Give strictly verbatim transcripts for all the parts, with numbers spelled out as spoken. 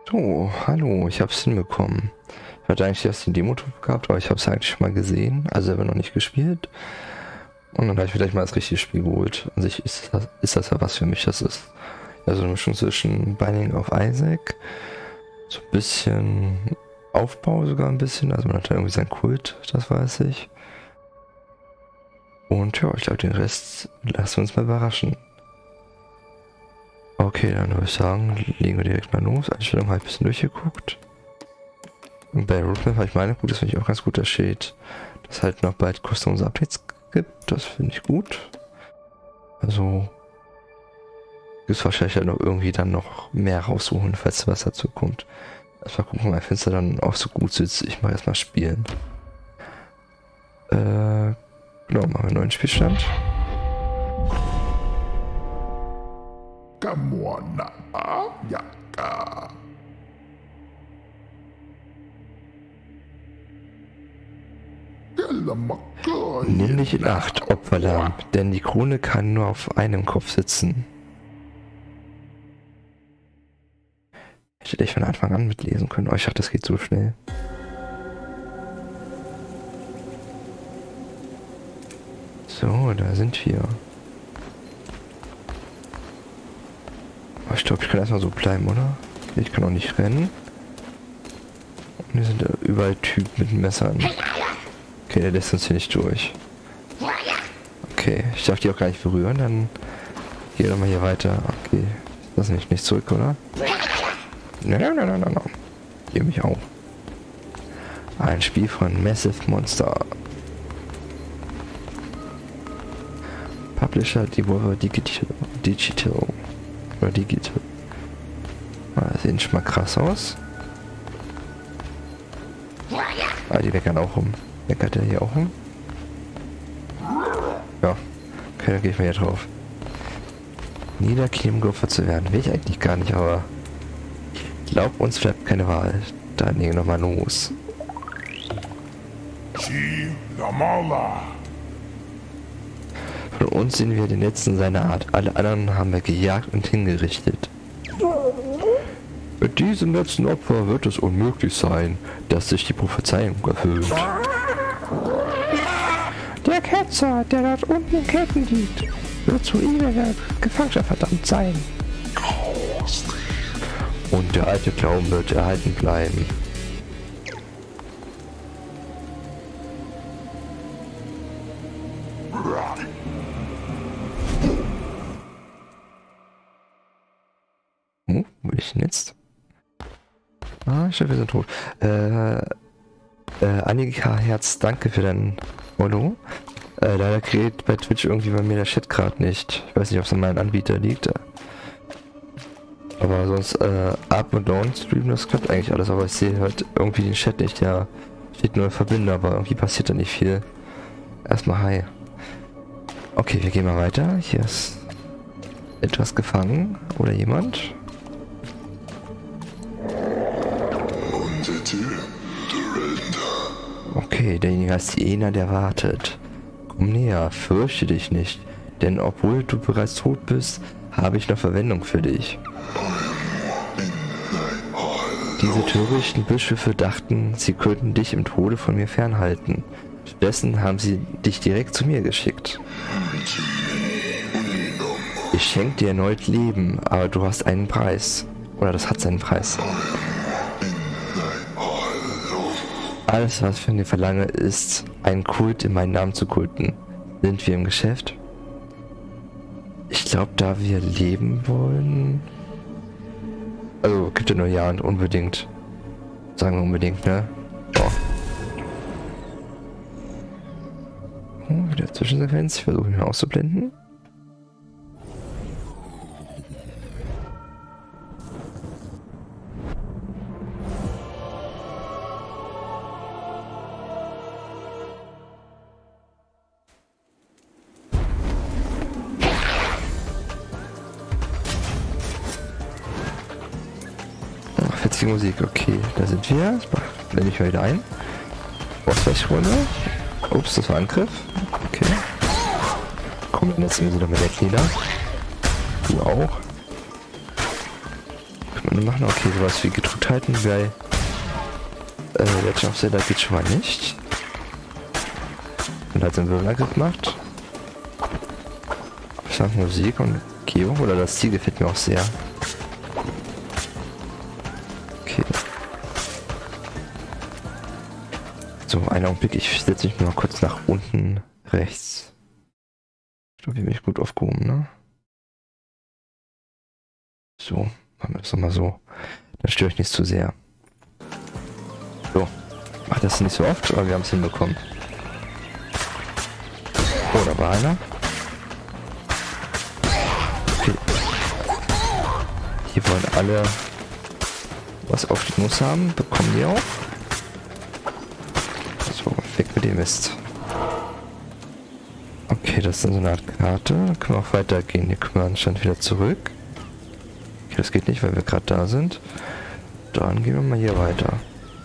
So, hallo, ich hab's hinbekommen. Ich hatte eigentlich erst die Demo gehabt, aber ich habe es eigentlich schon mal gesehen, also selber noch nicht gespielt. Und dann habe ich mir gleich mal das richtige Spiel geholt. An sich ist das, ist das ja was für mich, das ist also eine Mischung zwischen Binding of Isaac, so ein bisschen Aufbau sogar ein bisschen, also man hat da irgendwie seinen Kult, das weiß ich. Und ja, ich glaube den Rest lassen wir uns mal überraschen. Okay, dann würde ich sagen, legen wir direkt mal los. Einstellung habe ich ein bisschen durchgeguckt. Und bei Roadmap habe ich meine gut, das finde ich auch ganz gut, da steht, dass halt noch bald kostenlose Updates gibt. Das finde ich gut. Also gibt es wahrscheinlich halt noch irgendwie dann noch mehr raussuchen, falls was dazu kommt. Erstmal gucken, mein Fenster dann auch so gut sitzt. Ich mache erstmal spielen. Äh, genau, machen wir einen neuen Spielstand. Nimm dich in Acht, Opferlamm, denn die Krone kann nur auf einem Kopf sitzen. Hätte ich von Anfang an mitlesen können. Oh, ich dachte, das geht so schnell. So, da sind wir. Oh, ich glaube, ich kann erstmal so bleiben, oder? Ich kann auch nicht rennen. Und hier sind überall Typen mit Messern. Okay, der lässt uns hier nicht durch. Okay, ich darf die auch gar nicht berühren, dann gehe doch mal hier weiter. Okay, lass mich nicht zurück, oder? Nein, nein, nein, nein, nein. Hier mich auch. Ein Spiel von Massive Monster. Publisher Devolver Digital. Digital. Oder Digital. Ah, sieht schon mal krass aus. Ah, die meckern auch rum. Meckert der hier auch rum? Ja. Okay, dann gehe ich mal hier drauf. Niederknie, um Gopher zu werden. Will ich eigentlich gar nicht, aber ich glaube, uns bleibt keine Wahl. Dann gehen wir nochmal los. Von uns sind wir den letzten seiner Art. Alle anderen haben wir gejagt und hingerichtet. Mit diesem letzten Opfer wird es unmöglich sein, dass sich die Prophezeiung erfüllt. Der Ketzer, der dort unten in Ketten liegt, wird zu ewiger Gefangenschaft verdammt sein. Und der alte Glauben wird erhalten bleiben. Oh, wo bin ich denn jetzt? Ah, ich glaube, wir sind tot. Äh, äh, Annika Herz, danke für dein Follow. Äh, leider kriegt bei Twitch irgendwie bei mir der Chat gerade nicht. Ich weiß nicht, ob es an meinem Anbieter liegt. Aber sonst, äh, Up und Down streamen, das klappt eigentlich alles. Aber ich sehe halt irgendwie den Chat nicht. Ja, steht nur verbinden, aber irgendwie passiert da nicht viel. Erstmal hi. Okay, wir gehen mal weiter. Hier ist etwas gefangen. Oder jemand. Okay, derjenige heißt Jena, der wartet. Komm näher, fürchte dich nicht, denn obwohl du bereits tot bist, habe ich noch Verwendung für dich. Diese törichten Bischöfe dachten, sie könnten dich im Tode von mir fernhalten. Stattdessen haben sie dich direkt zu mir geschickt. Ich schenke dir erneut Leben, aber du hast einen Preis. Oder das hat seinen Preis. Alles, was ich von dir verlange, ist, einen Kult in meinen Namen zu kulten. Sind wir im Geschäft? Ich glaube, da wir leben wollen... Also, gibt ja nur Ja und unbedingt. Sagen wir unbedingt, ne? Boah. Oh, wieder Zwischensequenz. Ich versuche ihn auszublenden. Fetzige Musik, okay, da sind wir. Ich blende ich mal wieder ein. Ausweichrunde. Ups, das war Angriff. Okay. Komm, jetzt sind sie doch mit der Knieler. Du auch. wir machen okay, sowas wie gedrückt halten bei äh, Legend of Zelda geht schon mal nicht. Und halt den Wirbelangriff macht. Ich sag Musik und Umgebung oder das Ziel gefällt mir auch sehr. Okay. So, einen Augenblick, ich setze mich mal kurz nach unten rechts. Ich glaube, hier bin ich gut aufgehoben, ne? So, machen wir das nochmal so. Dann störe ich nicht zu sehr. So, mach das nicht so oft, aber wir haben es hinbekommen. Oh, da war einer. Okay. Hier wollen alle was auf die Nuss haben. Bekommen die auch. So, weg mit dem Mist. Okay, das ist dann so eine Art Karte. Dann können wir auch weitergehen. Hier können wir anscheinend wieder zurück. Okay, das geht nicht, weil wir gerade da sind. Dann gehen wir mal hier weiter.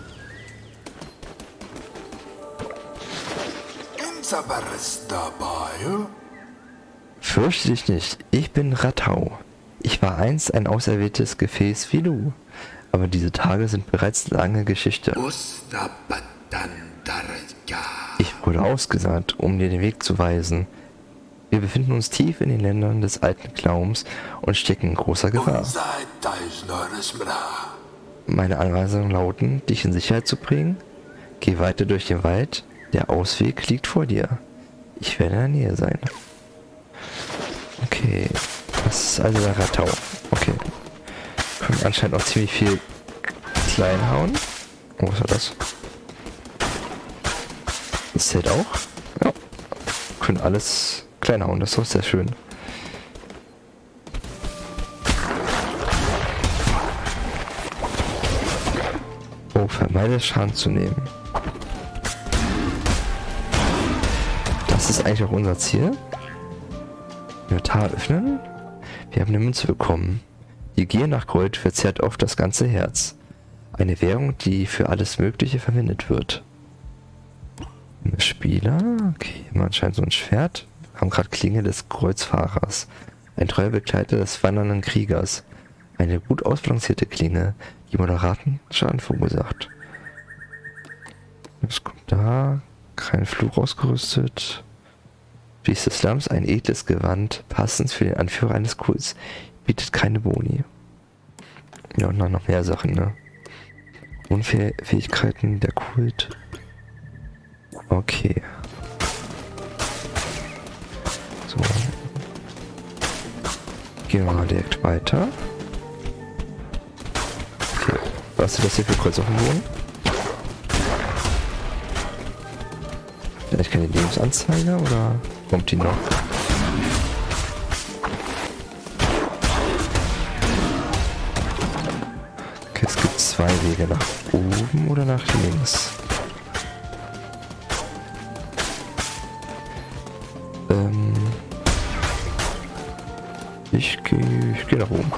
Fürchte dich nicht, ich bin Ratau. Ich war einst ein auserwähltes Gefäß wie du. Aber diese Tage sind bereits lange Geschichte. Ich wurde ausgesandt, um dir den Weg zu weisen. Wir befinden uns tief in den Ländern des alten Glaubens und stecken in großer Gefahr. Meine Anweisungen lauten, dich in Sicherheit zu bringen. Geh weiter durch den Wald. Der Ausweg liegt vor dir. Ich werde in der Nähe sein. Okay. Das ist also der Ratau. Okay. Können anscheinend auch ziemlich viel klein hauen. Oh, was war das? Das zählt auch. Ja. Können alles klein hauen. Das ist doch sehr schön. Oh, vermeide Schaden zu nehmen. Das ist eigentlich auch unser Ziel. Inventar öffnen. Wir haben eine Münze bekommen. Die Gier nach Gold verzehrt oft das ganze Herz. Eine Währung, die für alles Mögliche verwendet wird. Spieler. Okay, hier haben wir anscheinend so ein Schwert. Wir haben gerade Klinge des Kreuzfahrers. Ein treuer Begleiter des wandernden Kriegers. Eine gut ausbalancierte Klinge, die moderaten Schaden verursacht. Was kommt da? Kein Fluch ausgerüstet. Priest des Slums, ein edles Gewand, passend für den Anführer eines Kults. Bietet keine Boni. Ja, und dann noch mehr Sachen, ne? Unfähigkeiten, der Kult. Okay. So. Gehen wir mal direkt weiter. Okay. Was ist das hier für Kreuz auf dem Boden? Vielleicht keine Lebensanzeige oder kommt die noch? Okay, es gibt zwei Wege, nach oben oder nach links. Ähm ich gehe ich geh nach oben.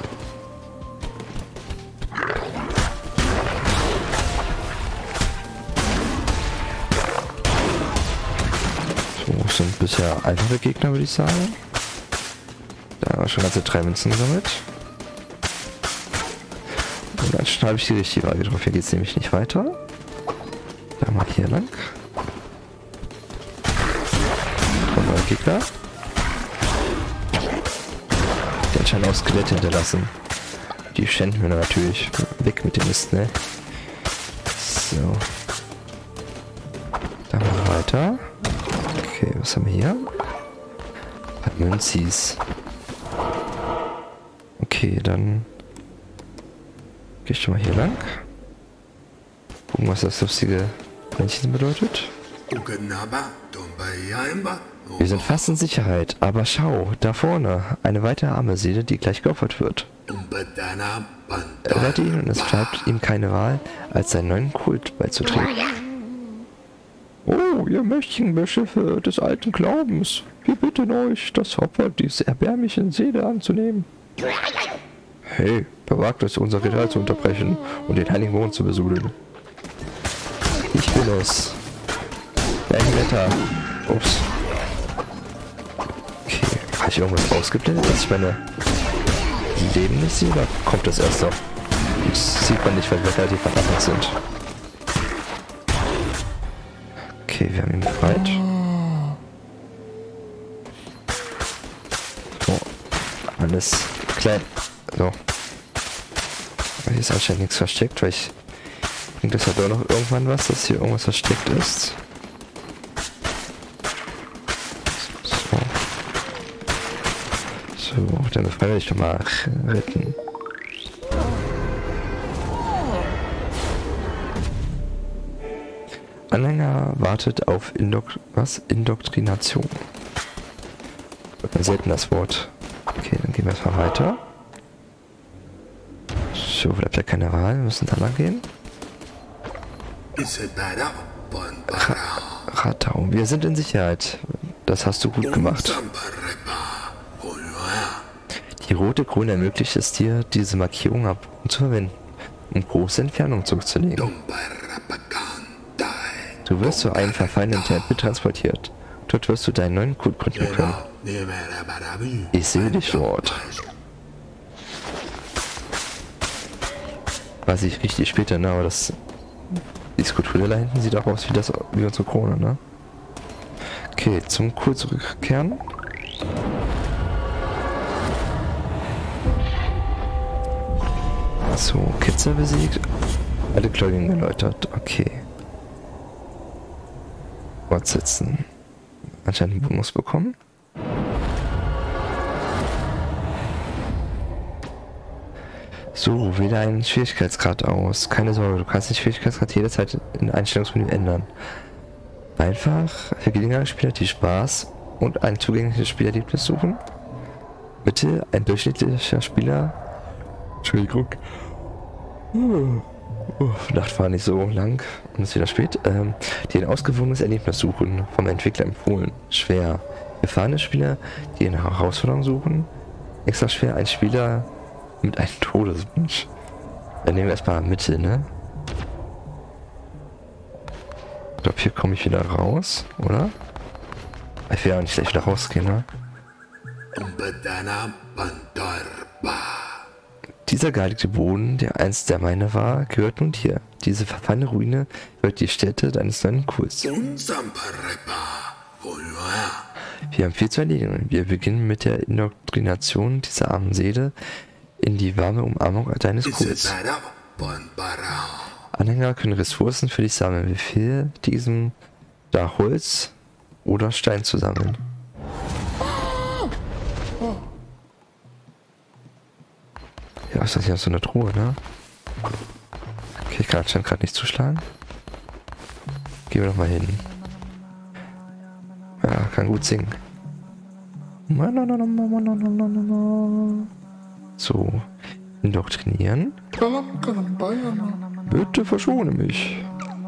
So, sind bisher einfache Gegner, würde ich sagen. Da haben wir schon ganze drei Münzen gesammelt. Und dann habe ich die richtige Wahl getroffen. Hier geht es nämlich nicht weiter. Da mal hier lang. Und neue Gegner. Die anscheinend auch Skelette hinterlassen. Die schänden wir natürlich. Weg mit dem Mist, ne? So. Dann mal weiter. Okay, was haben wir hier? Münzis. Okay, dann gehe ich schon mal hier lang. Gucken, was das lustige Männchen bedeutet. Wir sind fast in Sicherheit, aber schau, da vorne, eine weitere arme Seele, die gleich geopfert wird. Rette ihn und es bleibt ihm keine Wahl, als seinen neuen Kult beizutreten. Oh, ihr mächtigen Bischöfe des alten Glaubens, wir bitten euch, das Opfer dieser erbärmlichen Seele anzunehmen. Hey, wer wagt es, unser Ritual zu unterbrechen und den heiligen Mond zu besudeln? Ich bin es. Wetter. Ups. Okay, habe ich irgendwas ausgeblendet, dass ich meine Leben nicht sehe, oder kommt das erst noch? Das sieht man nicht, weil wir relativ verdammelt sind. Okay, wir haben ihn befreit. So, alles klein. So. Hier ist anscheinend nichts versteckt, weil ich denke, das hat doch noch irgendwann was, dass hier irgendwas versteckt ist. So. So, dann befreie ich doch mal retten. Anhänger wartet auf Indok was? Indoktrination. Ein seltenes Wort. Okay, dann gehen wir erstmal weiter. So, bleibt ja keine Wahl. Wir müssen da lang gehen. Ra Ratau. Wir sind in Sicherheit. Das hast du gut gemacht. Die rote Krone ermöglicht es dir, diese Markierung ab und zu verwenden, um große Entfernungen zurückzulegen. Du wirst zu einem verfallenen Tempel transportiert. Dort wirst du deinen neuen Kult gründen können. Ich sehe dich dort. Weiß ich richtig später, ne? Aber das... Die Skulptur da hinten sieht auch aus wie das wie unsere Krone, ne? Okay, zum Kult zurückkehren. So, Kitzer besiegt. Alle Gläubigen geläutert. Okay. Fortsetzen. Anscheinend einen Bonus bekommen. So, wähle einen Schwierigkeitsgrad aus. Keine Sorge, du kannst den Schwierigkeitsgrad jederzeit in Einstellungsmenü ändern. Einfach für gelegene Spieler, die Spaß und ein zugängliches Spielerlebnis suchen. Bitte ein durchschnittlicher Spieler. Entschuldigung. Uh. Uh, Nacht war nicht so lang und es ist wieder spät. Ähm, die ein ausgewogenes Erlebnis suchen, vom Entwickler empfohlen. Schwer. Erfahrene Spieler, die eine Herausforderung suchen. Extra schwer, ein Spieler mit einem Todeswunsch. Dann nehmen wir erstmal Mitte, ne? Ich glaube, hier komme ich wieder raus, oder? Ich will ja nicht gleich wieder rausgehen, ne? Dieser geheiligte Boden, der einst der meine war, gehört nun dir. Diese verfallene Ruine wird die Stätte deines neuen Kults. Wir haben viel zu erledigen. Wir beginnen mit der Indoktrination dieser armen Seele in die warme Umarmung deines Kults. Anhänger können Ressourcen für dich sammeln. Befehle diesem da Holz oder Stein zu sammeln. Ja, ist das hier so eine Truhe, ne? Okay, ich kann anscheinend gerade nicht zuschlagen. Gehen wir doch mal hin. Ja, kann gut singen. So, indoktrinieren. Bitte verschone mich.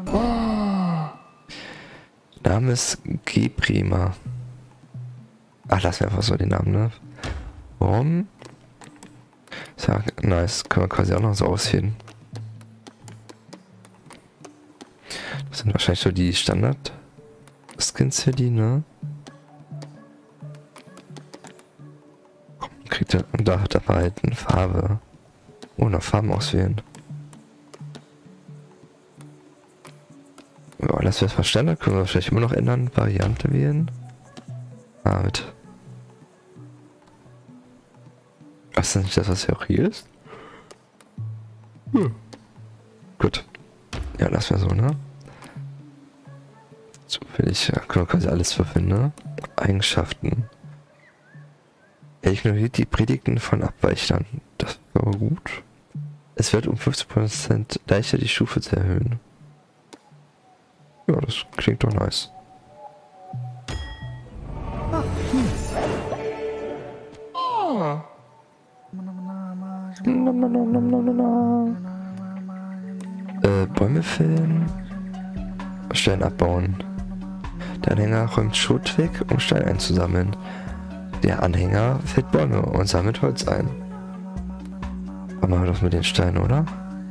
Name ist Geprima. Ach, lass mir einfach so den Namen, ne? Warum? Sag, nice, können wir quasi auch noch so aussehen. Das sind wahrscheinlich so die Standard-Skins hier, die, ne? Komm, kriegt er, und da hat er halt eine Farbe. Oh, noch Farben auswählen. Ja, lassen wir erstmal Standard, können wir vielleicht immer noch ändern, Variante wählen. Ah, mit. Ach, ist das nicht das, was ja auch hier ist? Hm. Gut. Ja, lassen wir so, ne? Zufällig, ja, können wir quasi alles verwenden, ne? Eigenschaften. Er ignoriert die Predigten von Abweichern. Das war aber gut. Es wird um fünfzig Prozent leichter, die Stufe zu erhöhen. Ja, das klingt doch nice. Oh. Äh, Bäume fällen. Stein abbauen. Der Anhänger räumt Schutt weg, um Stein einzusammeln. Der Anhänger fällt Bäume und sammelt Holz ein. Was machen wir das mit den Steinen, oder?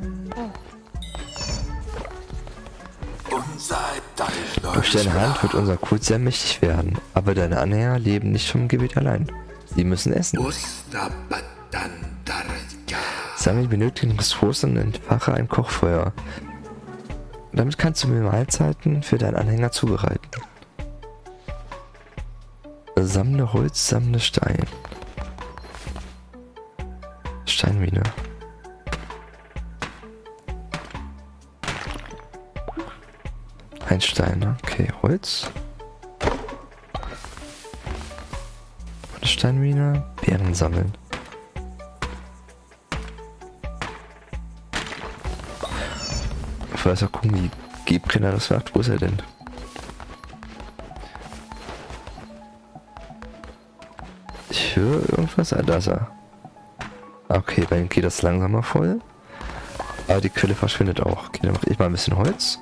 Durch deine Hand wird unser Kult sehr mächtig werden, aber deine Anhänger leben nicht vom Gebet allein. Sie müssen essen. Sammle die benötigten Ressourcen und entfache ein Kochfeuer. Damit kannst du mir Mahlzeiten für deinen Anhänger zubereiten. Sammle Holz, sammle Stein. Steinmine. Ein Stein, okay, Holz. Eine Steinmine, Beeren sammeln. Ich weiß auch gucken, wie Gebrenner das macht. Wo ist er denn? Ich höre irgendwas. Ah, da ist er. Okay, bei ihm geht das langsamer voll. Aber die Quelle verschwindet auch. Okay, dann mache ich mal ein bisschen Holz.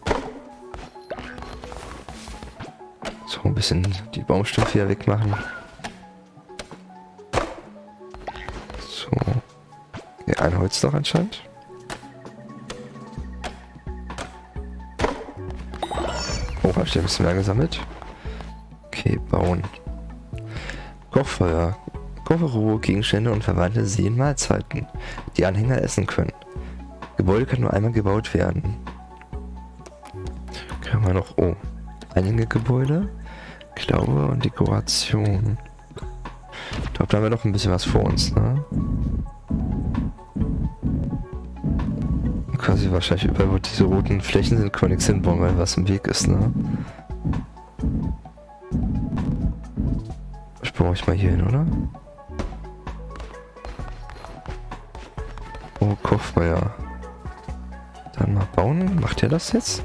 So, ein bisschen die Baumstümpfe hier wegmachen. So. Okay, ein Holz noch anscheinend. Oh, habe ich ein bisschen mehr gesammelt. Okay, bauen. Kochfeuer. Koche rohe Gegenstände und verwandle sie in Mahlzeiten, die Anhänger essen können. Gebäude kann nur einmal gebaut werden. Können wir noch... Oh. Einige Gebäude. Glaube und Dekoration. Ich glaube, da haben wir noch ein bisschen was vor uns, ne? Quasi wahrscheinlich überall, wo diese roten Flächen sind, kann man nichts hinbauen, weil was im Weg ist, ne? Ich baue ich mal hier hin, oder? Oh, Kochfeuer. Dann mal bauen. Macht er das jetzt?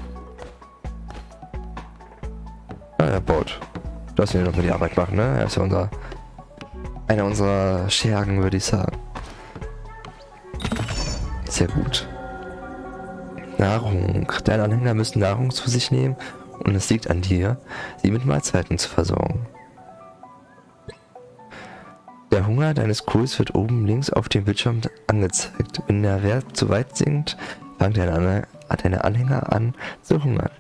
Ah, er baut. Lass ihn doch mal die Arbeit machen, ne? Er ist ja unser... einer unserer Schergen, würde ich sagen. Sehr gut. Nahrung. Deine Anhänger müssen Nahrung zu sich nehmen und es liegt an dir, sie mit Mahlzeiten zu versorgen. Der Hunger deines Kohls wird oben links auf dem Bildschirm angezeigt. Wenn der Wert zu weit sinkt, fangen deine, deine Anhänger an zu hungern.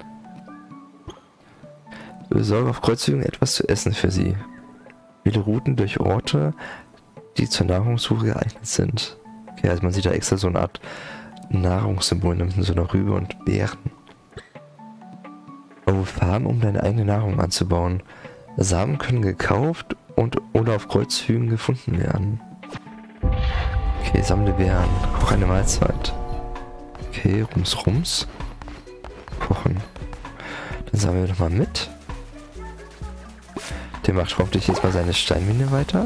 Besorge auf Kreuzzügen etwas zu essen für sie. Viele Routen durch Orte, die zur Nahrungssuche geeignet sind. Okay, also man sieht da extra so eine Art Nahrungssymbol, nämlich so eine Rübe und Beeren. Baue Farmen, um deine eigene Nahrung anzubauen. Samen können gekauft und oder auf Kreuzzügen gefunden werden. Okay, sammle Beeren. Koche eine Mahlzeit. Okay, Rums Rums. Kochen. Dann sammeln wir nochmal mit. Der macht hoffentlich jetzt mal seine Steinmine weiter.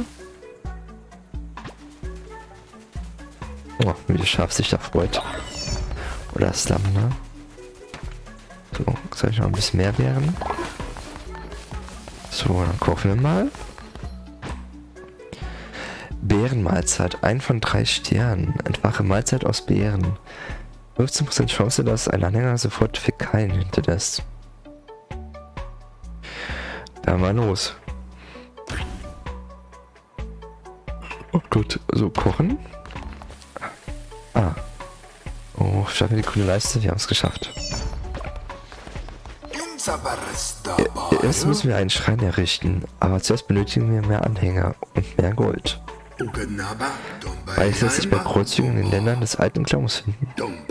Oh, wie das Schaf sich da freut. Oder Slum, ne? So, soll ich noch ein bisschen mehr Beeren? So, dann kochen wir mal. Beerenmahlzeit. Ein von drei Sternen. Entfache Mahlzeit aus Beeren. fünfzehn Prozent Chance, dass ein Anhänger sofort Fäkalien hinterlässt. Da mal los. Oh Gott, so kochen. Ah. Oh, starten wir die grüne Leiste. Wir haben es geschafft. Erst müssen wir einen Schrein errichten, aber zuerst benötigen wir mehr Anhänger und mehr Gold. Weil es lässt sich bei Kreuzzügen in den Ländern des alten Glaubens finden.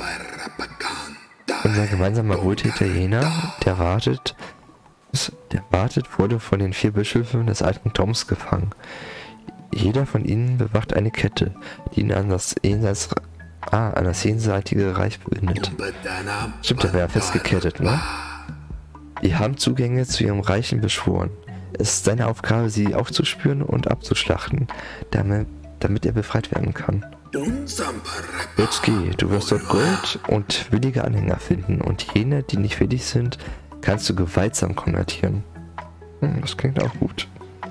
Unser gemeinsamer Wohltäter jener, der wartet, der wartet, wurde von den vier Bischöfen des alten Glaubens gefangen. Jeder von ihnen bewacht eine Kette, die ihn an das Jenseits, ah, an das jenseitige Reich bindet. Stimmt, der wäre festgekettet, ne? Wir haben Zugänge zu ihrem Reichen beschworen. Es ist seine Aufgabe, sie aufzuspüren und abzuschlachten, damit, damit er befreit werden kann. Jetzt geh, du wirst dort Gold und willige Anhänger finden und jene, die nicht willig sind, kannst du gewaltsam konvertieren. Hm, das klingt auch gut.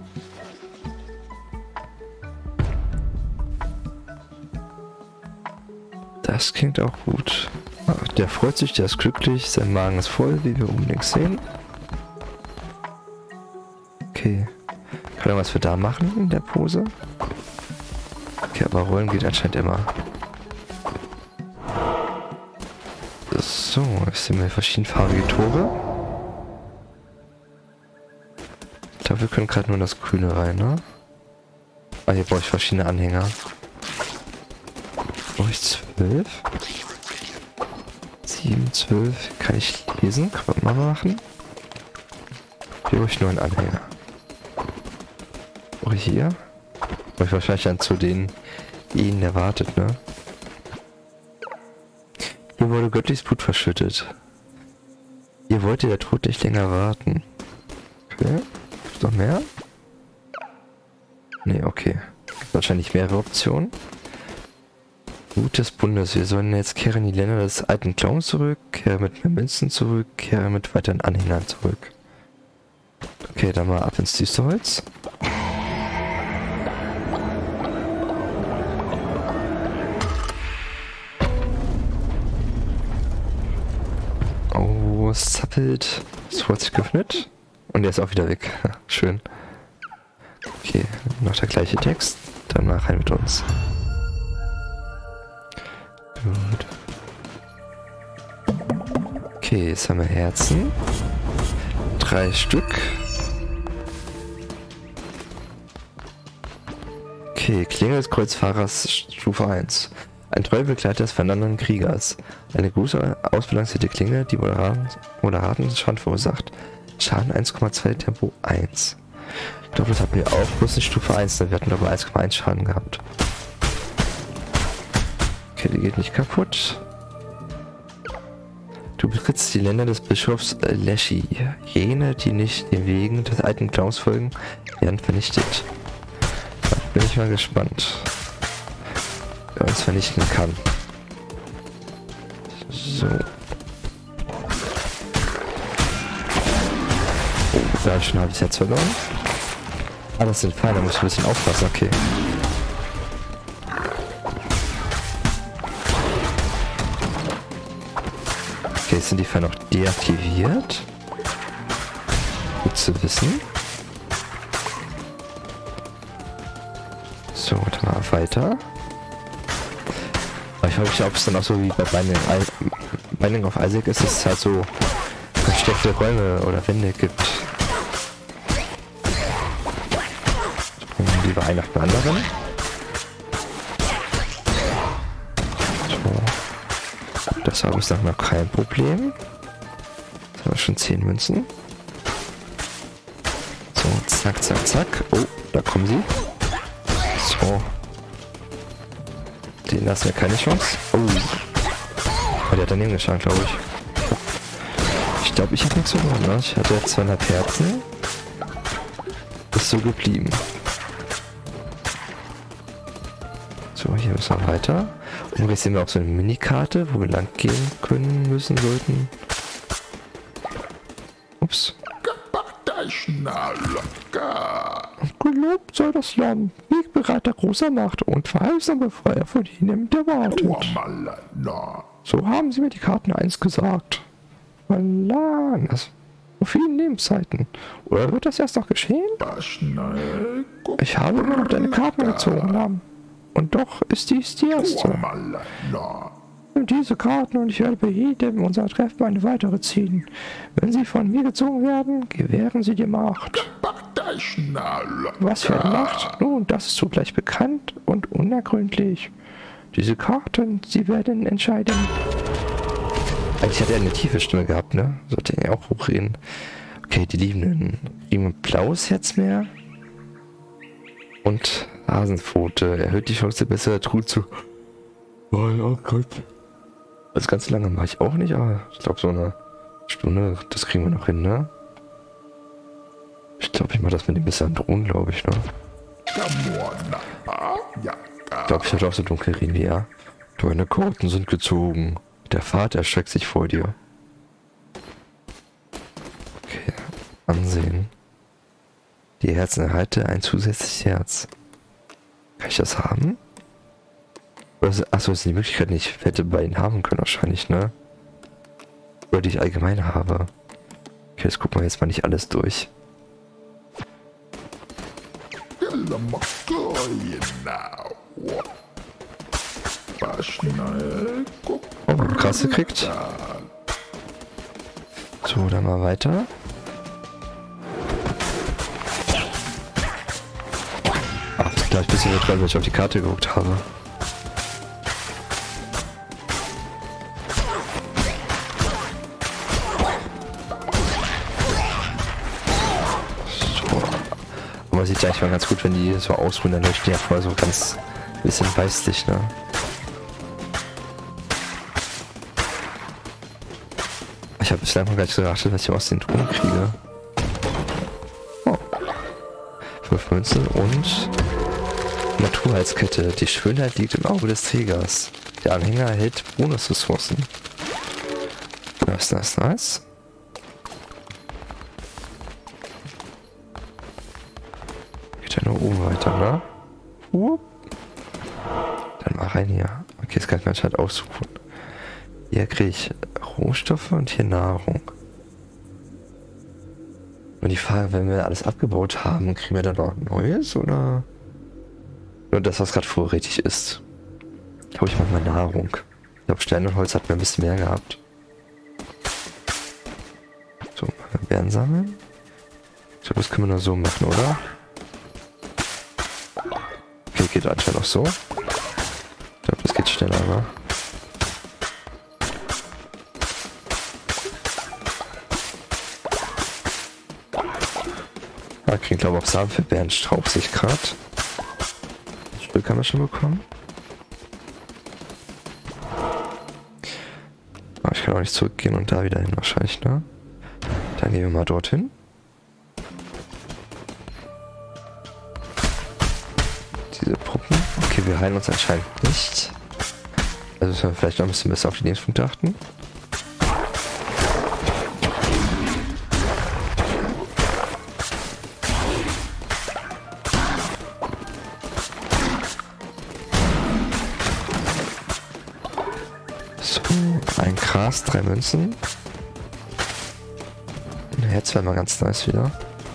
Das klingt auch gut. Ah, der freut sich, der ist glücklich, sein Magen ist voll, wie wir oben links sehen. Okay. Kann er was wir da machen in der Pose? Okay, aber rollen geht anscheinend immer. So, jetzt sehen wir verschiedenfarbige Tore. Ich glaube, wir können gerade nur das Grüne rein, ne? Ah, hier brauche ich verschiedene Anhänger. brauche ich zwölf. sieben, zwölf. Kann ich lesen? Kann man mal machen. Hier brauche ich nur einen Anhänger. Brauche ich hier? Brauche ich wahrscheinlich dann zu den ihnen erwartet, ne? Hier wurde göttliches Blut verschüttet. Ihr wollt der Tod nicht länger warten. Okay. Ist noch mehr? Ne, okay. Gibt wahrscheinlich mehrere Optionen. Blut des Bundes. Wir sollen jetzt kehren die Länder des alten Clowns zurück, kehren mit mehr Münzen zurück, kehren mit weiteren Anhängern zurück. Okay, dann mal ab ins Düsterholz. Oh, es zappelt. Das Holz sich geöffnet. Und der ist auch wieder weg. Schön. Okay, noch der gleiche Text. Dann mal rein mit uns. Gut. Okay, jetzt haben wir Herzen. Drei Stück. Okay, Klinge des Kreuzfahrers Stufe eins. Ein treuer Begleiter des verlandeten Kriegers. Eine gute, ausbalancierte Klinge, die moderaten, moderaten Schaden verursacht. Schaden eins Komma zwei, Tempo eins. Ich glaube, das hatten wir auch bloß in Stufe eins. Wir hatten aber eins Komma eins Schaden gehabt. Okay, die geht nicht kaputt. Du betrittst die Länder des Bischofs äh, Leschi. Jene, die nicht den Wegen des alten Clowns folgen, werden vernichtet. Da bin ich mal gespannt, wer uns vernichten kann. So. Oh, da schon habe ich es jetzt verloren. Ah, das sind Feinde, da muss ich ein bisschen aufpassen, okay. Okay, jetzt sind die Feinde noch deaktiviert. Gut zu wissen. So, warte mal, weiter. Aber ich frage mich, ob es dann auch so wie bei Binding, Binding of Isaac ist, dass es halt so versteckte Räume oder Wände gibt. Lieber ein nach dem anderen. So. Das habe ich dann noch kein Problem. Das haben wir schon zehn Münzen. So, zack, zack, zack. Oh, da kommen sie. So. Den lassen wir keine Chance. Oh. Oh, der hat daneben geschlagen, glaube ich. Ich glaube, ich habe nichts verloren, ne? Ich hatte jetzt zweihundert Herzen. Ist so geblieben. So, hier müssen wir weiter. Und jetzt sehen wir auch so eine Minikarte, wo wir lang gehen können, müssen, sollten. Ups. Gelobt sei das Lamm, wegbereiter großer Macht und verheißener Befreier von jenem, der wartet. So haben sie mir die Karten einst gesagt. Verlanges. Vor vielen Lebenszeiten. Oder wird das erst noch geschehen? Ich habe immer noch deine Karten gezogen, Lamm. Und doch ist dies die erste. Nimm diese Karten und ich werde bei jedem unserer Treffen eine weitere ziehen. Wenn sie von mir gezogen werden, gewähren sie dir Macht. Was für eine Macht? Nun, das ist zugleich bekannt und unergründlich. Diese Karten, sie werden entscheiden. Eigentlich hat er eine tiefe Stimme gehabt, ne? Sollte er auch hochreden. Okay, die Liebenden. Ihm blaues Herz mehr. Und Hasenpfote. Erhöht die Chance, besser Truhe zu. Oh Gott. Das ganz lange mache ich auch nicht, aber ich glaube so eine Stunde, das kriegen wir noch hin, ne? Ich glaube, ich mache das mit dem besseren Drohnen, glaube ich, ne? Ich glaube, ich hatte auch so dunkel reden wie er. Deine Karten sind gezogen. Der Vater erschreckt sich vor dir. Okay, ansehen. Die Herzen erhalte ein zusätzliches Herz. Kann ich das haben? Achso, das ist die Möglichkeit nicht. Ich hätte bei ihnen haben können wahrscheinlich, ne? Oder die ich allgemein habe. Okay, jetzt gucken wir jetzt mal nicht alles durch. Oh, krass gekriegt. So, dann mal weiter. Ach, da ich ein bisschen getroffen, weil ich auf die Karte geguckt habe. man sieht ja eigentlich mal ganz gut, wenn die so ausruhen, dann leuchten die ja vorher so ganz bisschen weißlich, ne? Ich habe bislang noch gar nicht so geachtet, was ich aus den Truhen kriege. Oh. Fünf Münzen und Naturheilskette. Die Schönheit liegt im Auge des Trägers. Der Anhänger erhält Bonusressourcen. Nice, nice, nice. Geht ja nur oben weiter, ne? Uh. Dann mal rein hier. Okay, das kann ich mir anscheinend aussuchen. Hier kriege ich Rohstoffe und hier Nahrung. Und die Frage, wenn wir alles abgebaut haben, kriegen wir dann noch Neues oder nur das, was gerade vorrätig ist? Ich glaube, ich mache mal Nahrung. Ich glaube, Stein und Holz hat mir ein bisschen mehr gehabt. So, mal Beeren sammeln. Ich glaube, das können wir nur so machen, oder? Okay, geht anscheinend auch so. Ich glaube, das geht schneller, aber. Ah, kriegen glaube ich auch Samen für Bärenstrauch, sehe ich gerade. Das Stück haben wir schon bekommen. Aber ich kann auch nicht zurückgehen und da wieder hin wahrscheinlich, ne? Dann gehen wir mal dorthin. Diese Puppen. Okay, wir heilen uns anscheinend nicht. Also müssen wir vielleicht noch ein bisschen besser auf die Lebenspunkte achten. So, ein Gras, drei Münzen. Ein Herz wäre mal ganz nice wieder.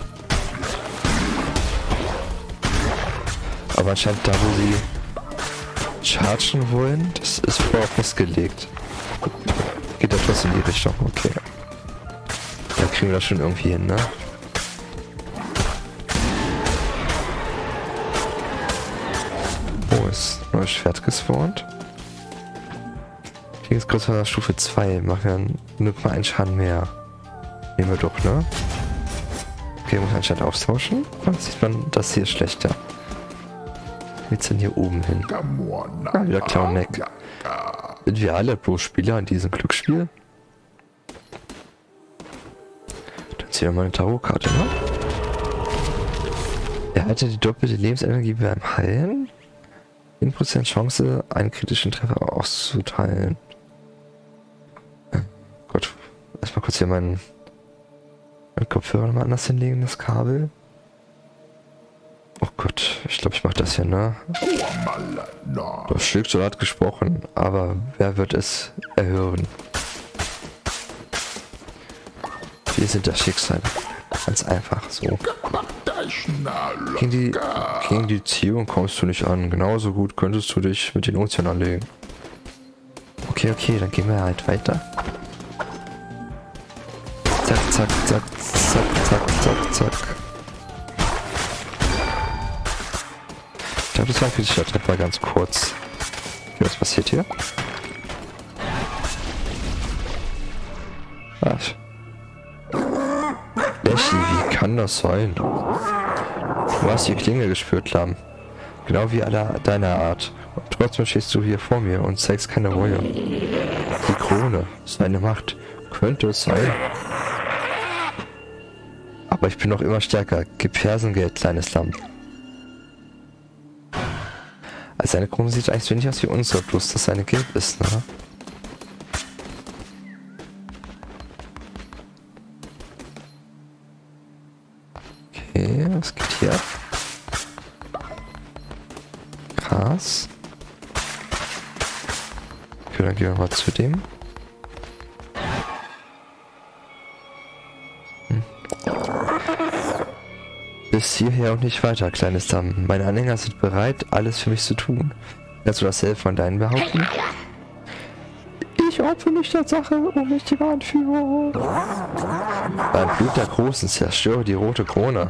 Aber anscheinend da, wo sie chargen wollen, das ist vorher festgelegt. Geht etwas in die Richtung, okay. Da kriegen wir das schon irgendwie hin, ne? Oh, ist ein neues Schwert gespawnt. Hier ist größer Stufe zwei, machen wir nur mal einen Schaden mehr. Nehmen wir doch, ne? Okay, muss anscheinend austauschen. Dann sieht man, das hier ist schlechter. Wie geht's denn hier oben hin? Ah, wieder Clown Neck. Sind wir alle bloß Spieler in diesem Glücksspiel? Dann ziehen wir mal eine Tarotkarte, ne? Erhalte die doppelte Lebensenergie beim Heilen. zehn Prozent Chance, einen kritischen Treffer auszuteilen. Gott, erstmal kurz hier meinen, meinen Kopfhörer mal anders hinlegen, das Kabel. Oh Gott, ich glaube, ich mache das hier, ne? Das Schicksal hat gesprochen, aber wer wird es erhören? Wir sind das Schicksal. Ganz einfach so. Gegen die, gegen die Ziehung kommst du nicht an. Genauso gut könntest du dich mit den Ozean anlegen. Okay, okay, dann gehen wir halt weiter. Zack, zack, zack, zack, zack, zack, zack. Ich glaube, das war für die Stadt mal ganz kurz. Was passiert hier? Was? Leschi, wie kann das sein? Du hast die Klinge gespürt, Lamm. Genau wie alle deiner Art. Und trotzdem stehst du hier vor mir und zeigst keine Reue. Die Krone, seine Macht. Könnte es sein. Aber ich bin noch immer stärker. Gib Fersengeld, kleines Lamm. Also seine Krone sieht eigentlich so wenig aus wie unsere, bloß dass seine gelb ist, ne? Okay, was geht hier ab? Krass. Okay, dann gehen wir mal zu dem. Hm. Bis hierher und nicht weiter, kleines Lamm. Meine Anhänger sind bereit, alles für mich zu tun. Kannst du dasselbe von deinen behaupten? Ich opfere mich der Sache, um mich die Anführung. Beim Blut der Großen zerstöre die rote Krone.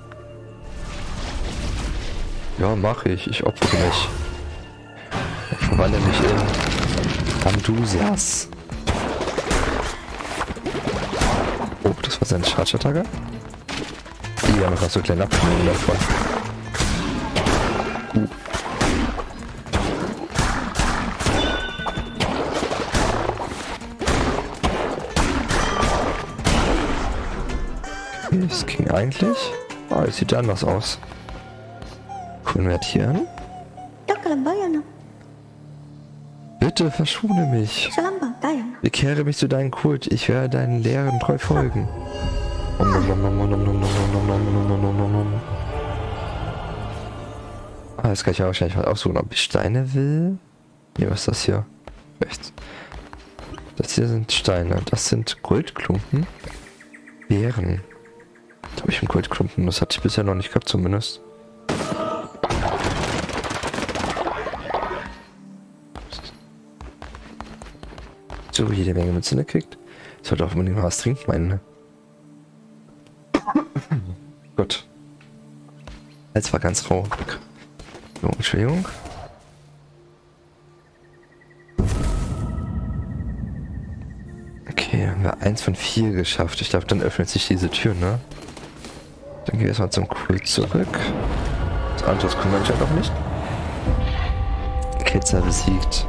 Ja, mache ich. Ich opfere mich. Ich verwandle mich in Amdusias. Oh, das war seine Charge-Attacke. hier haben wir noch so kleine Abschnitte davon. Uh. Okay, es ging eigentlich. Ah, es sieht anders aus. Konvertieren. Bitte verschone mich. Bekehre mich zu deinem Kult. Ich werde deinen Lehren treu folgen. Ah, jetzt kann ich ja wahrscheinlich mal aussuchen, ob ich Steine will. Ne, was ist das hier? Rechts. Das hier sind Steine. Das sind Goldklumpen. Beeren. Da habe ich einen Goldklumpen. Das hatte ich bisher noch nicht gehabt, zumindest. So, jede Menge Münzen gekriegt. Ich sollte auch unbedingt mal was trinken, meine. Gut. Jetzt war ganz rau. So, Entschuldigung. Okay, haben wir eins von vier geschafft. Ich glaube, dann öffnet sich diese Tür, ne? Dann gehen wir erstmal zum Kult zurück. Das andere können wir anscheinend noch nicht. Ketzer besiegt.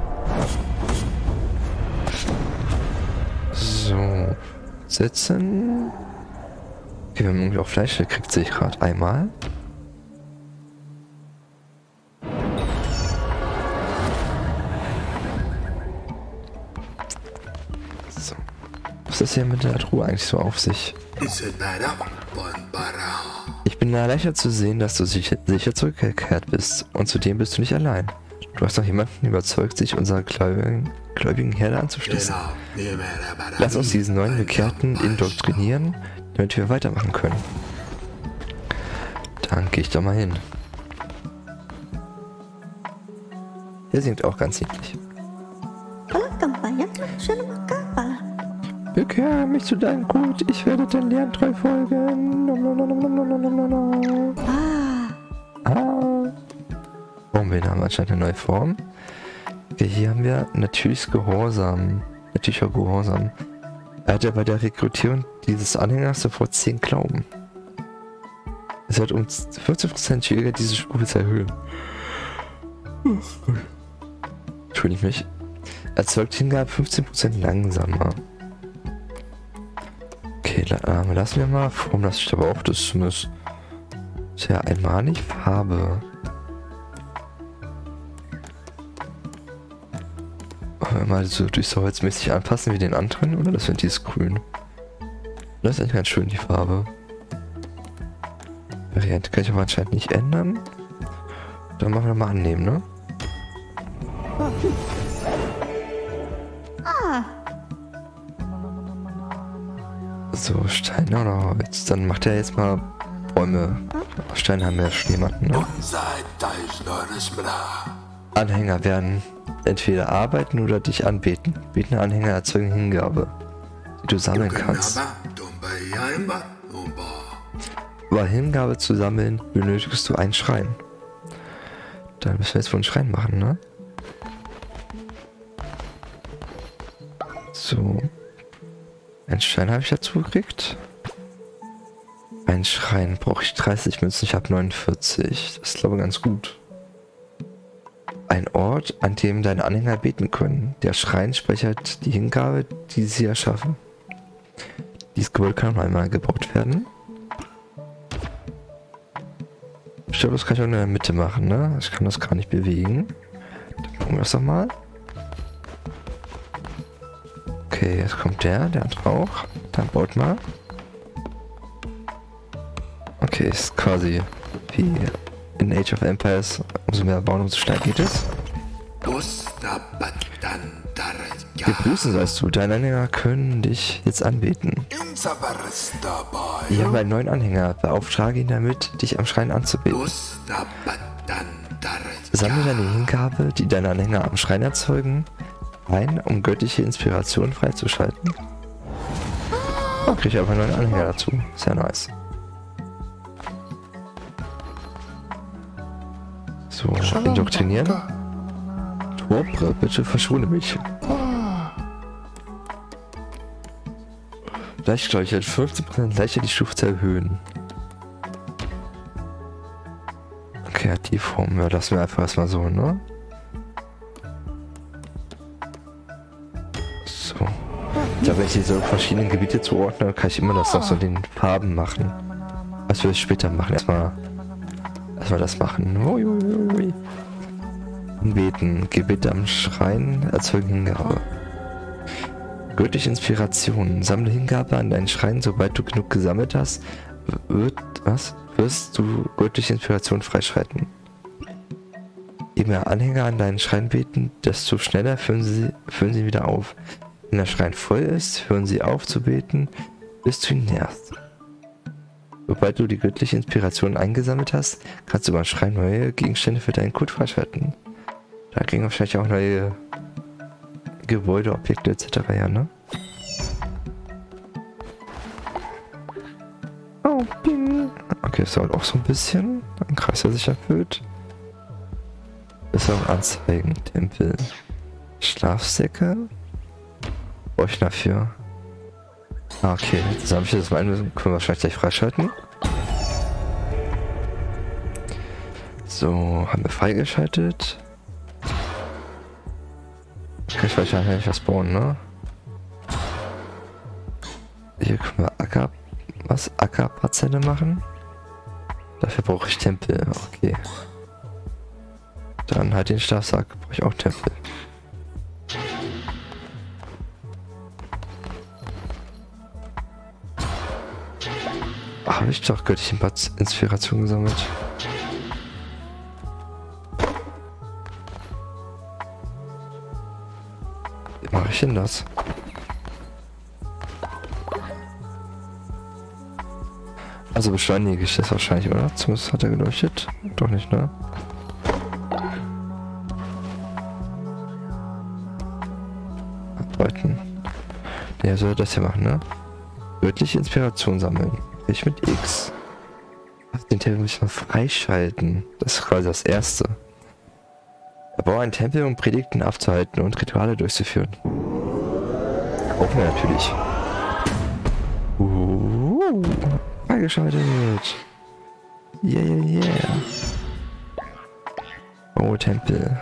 So. Sitzen. Okay, wir haben irgendwie auch Fleisch gekriegt, sehe ich gerade einmal. So. Was ist das hier mit der Truhe eigentlich so auf sich? Ich bin erleichtert zu sehen, dass du sicher, sicher zurückgekehrt bist. Und zudem bist du nicht allein. Du hast noch jemanden überzeugt, sich unserer gläubigen, gläubigen Herde anzuschließen. Lass uns diesen neuen Bekehrten indoktrinieren, damit wir weitermachen können. Dann gehe ich doch mal hin. Der singt auch ganz niedlich. Bekehre mich zu deinem Gut, ich werde den Lehren treu folgen. Ah. Baumbilder haben anscheinend eine neue Form. Okay, hier haben wir natürlich Gehorsam. Natürlicher Gehorsam. Er hatte bei der Rekrutierung dieses Anhängers sofort zehn Glauben. Es wird um fünfzehn Prozent schwieriger, diese Stufe zu erhöhen. Entschuldige mich. Erzeugt Hingabe fünfzehn Prozent langsamer. Okay, äh, lassen wir mal. Form lasse ich aber auch das zumindest sehr einmalig. Farbe. Mal so durchsauerungsmäßig anpassen wie den anderen, oder das wird dieses Grün. Das ist eigentlich ganz schön, die Farbe. Variante kann ich aber anscheinend nicht ändern. Dann machen wir mal annehmen, ne? So, Steine oder Holz. Dann macht er jetzt mal Bäume. Steine haben wir ja Schneematten, ne? Anhänger werden entweder arbeiten oder dich anbeten. Betende Anhänger erzeugen Hingabe, die du sammeln kannst. Aber Hingabe zu sammeln, benötigst du einen Schrein. Dann müssen wir jetzt wohl einen Schrein machen, ne? So. Einen Schrein habe ich dazu gekriegt. Ein Schrein brauche ich dreißig Münzen, ich habe neunundvierzig. Das ist, glaube ich, ganz gut. Ein Ort, an dem deine Anhänger beten können. Der Schrein speichert die Hingabe, die sie erschaffen. Dieses Gebäude kann noch einmal gebaut werden. Ich glaube, das kann ich auch in der Mitte machen, ne? Ich kann das gar nicht bewegen. Dann gucken wir das doch mal. Okay, jetzt kommt der, der hat auch. Dann baut mal. Okay, ist quasi wie in Age of Empires, umso mehr bauen, umso schneller geht es. Begrüßen sollst du, deine Anhänger können dich jetzt anbeten. Wir haben einen neuen Anhänger, beauftrage ihn damit, dich am Schrein anzubeten. Sammle deine Hingabe, die deine Anhänger am Schrein erzeugen, ein, um göttliche Inspiration freizuschalten. Oh, kriege ich einfach einen neuen Anhänger dazu. Sehr nice. So, indoktrinieren. Torbre, bitte verschone mich. Leichtgläubigkeit, fünfzehn Prozent leichter die Stufe zu erhöhen. Kreativform. Ja, lassen wir einfach erstmal so, ne? So. Ich glaube, wenn ich diese verschiedenen Gebiete zuordne, kann ich immer das noch so den Farben machen. Was wir später machen. Erstmal erstmal das machen. Ui, ui, ui. Beten. Gebet am Schrein erzeugen Hingabe. Göttliche Inspiration. Sammle Hingabe an deinen Schrein, sobald du genug gesammelt hast, wird, was? Wirst du göttliche Inspiration freischalten. Je mehr Anhänger an deinen Schrein beten, desto schneller füllen sie, füllen sie wieder auf. Wenn der Schrein voll ist, hören sie auf zu beten, bis du ihn nährst. Sobald du die göttliche Inspiration eingesammelt hast, kannst du beim Schrein neue Gegenstände für deinen Kult freischalten. Da kriegen wahrscheinlich auch neue Gebäude, Objekte et cetera her, ne? Oh, bing. Okay, das dauert auch so ein bisschen. Ein Kreis, der sich erfüllt. Besser anzeigen. Tempel. Schlafsäcke. Brauche ich dafür. Ah, okay. Das habe ich jetzt mal können wir wahrscheinlich gleich freischalten. So, haben wir freigeschaltet. Kann ich wahrscheinlich was bauen, ne? Hier können wir Acker, was? Ackerparzelle machen. Dafür brauche ich Tempel, okay. Dann halt den Schlafsack, brauche ich auch Tempel. Habe ich doch göttliche Inspiration gesammelt. Wie mache ich denn das? Also beschleunige ich das wahrscheinlich, oder? Zumindest hat er geleuchtet. Doch nicht, ne? Arbeiten. Der soll das hier machen, ne? Göttliche Inspiration sammeln. Ich mit X. Den Tempel müssen wir freischalten. Das ist quasi das erste. Erbau einen Tempel, um Predigten abzuhalten und Rituale durchzuführen. Brauchen wir natürlich. Uh, freigeschaltet. Yeah, yeah, yeah. Oh, Tempel.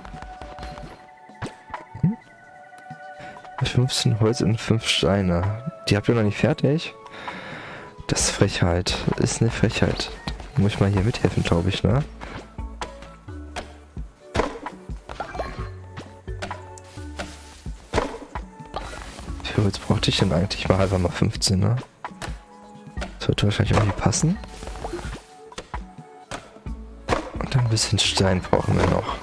Hm? fünfzehn Holz und fünf Steine. Die habt ihr noch nicht fertig? Das ist Frechheit. Ist eine Frechheit. Muss ich mal hier mithelfen, glaube ich, ne? Wie viel Holz brauchte ich denn eigentlich? Ich mache einfach mal fünfzehn, ne? Das sollte wahrscheinlich irgendwie passen. Und ein bisschen Stein brauchen wir noch.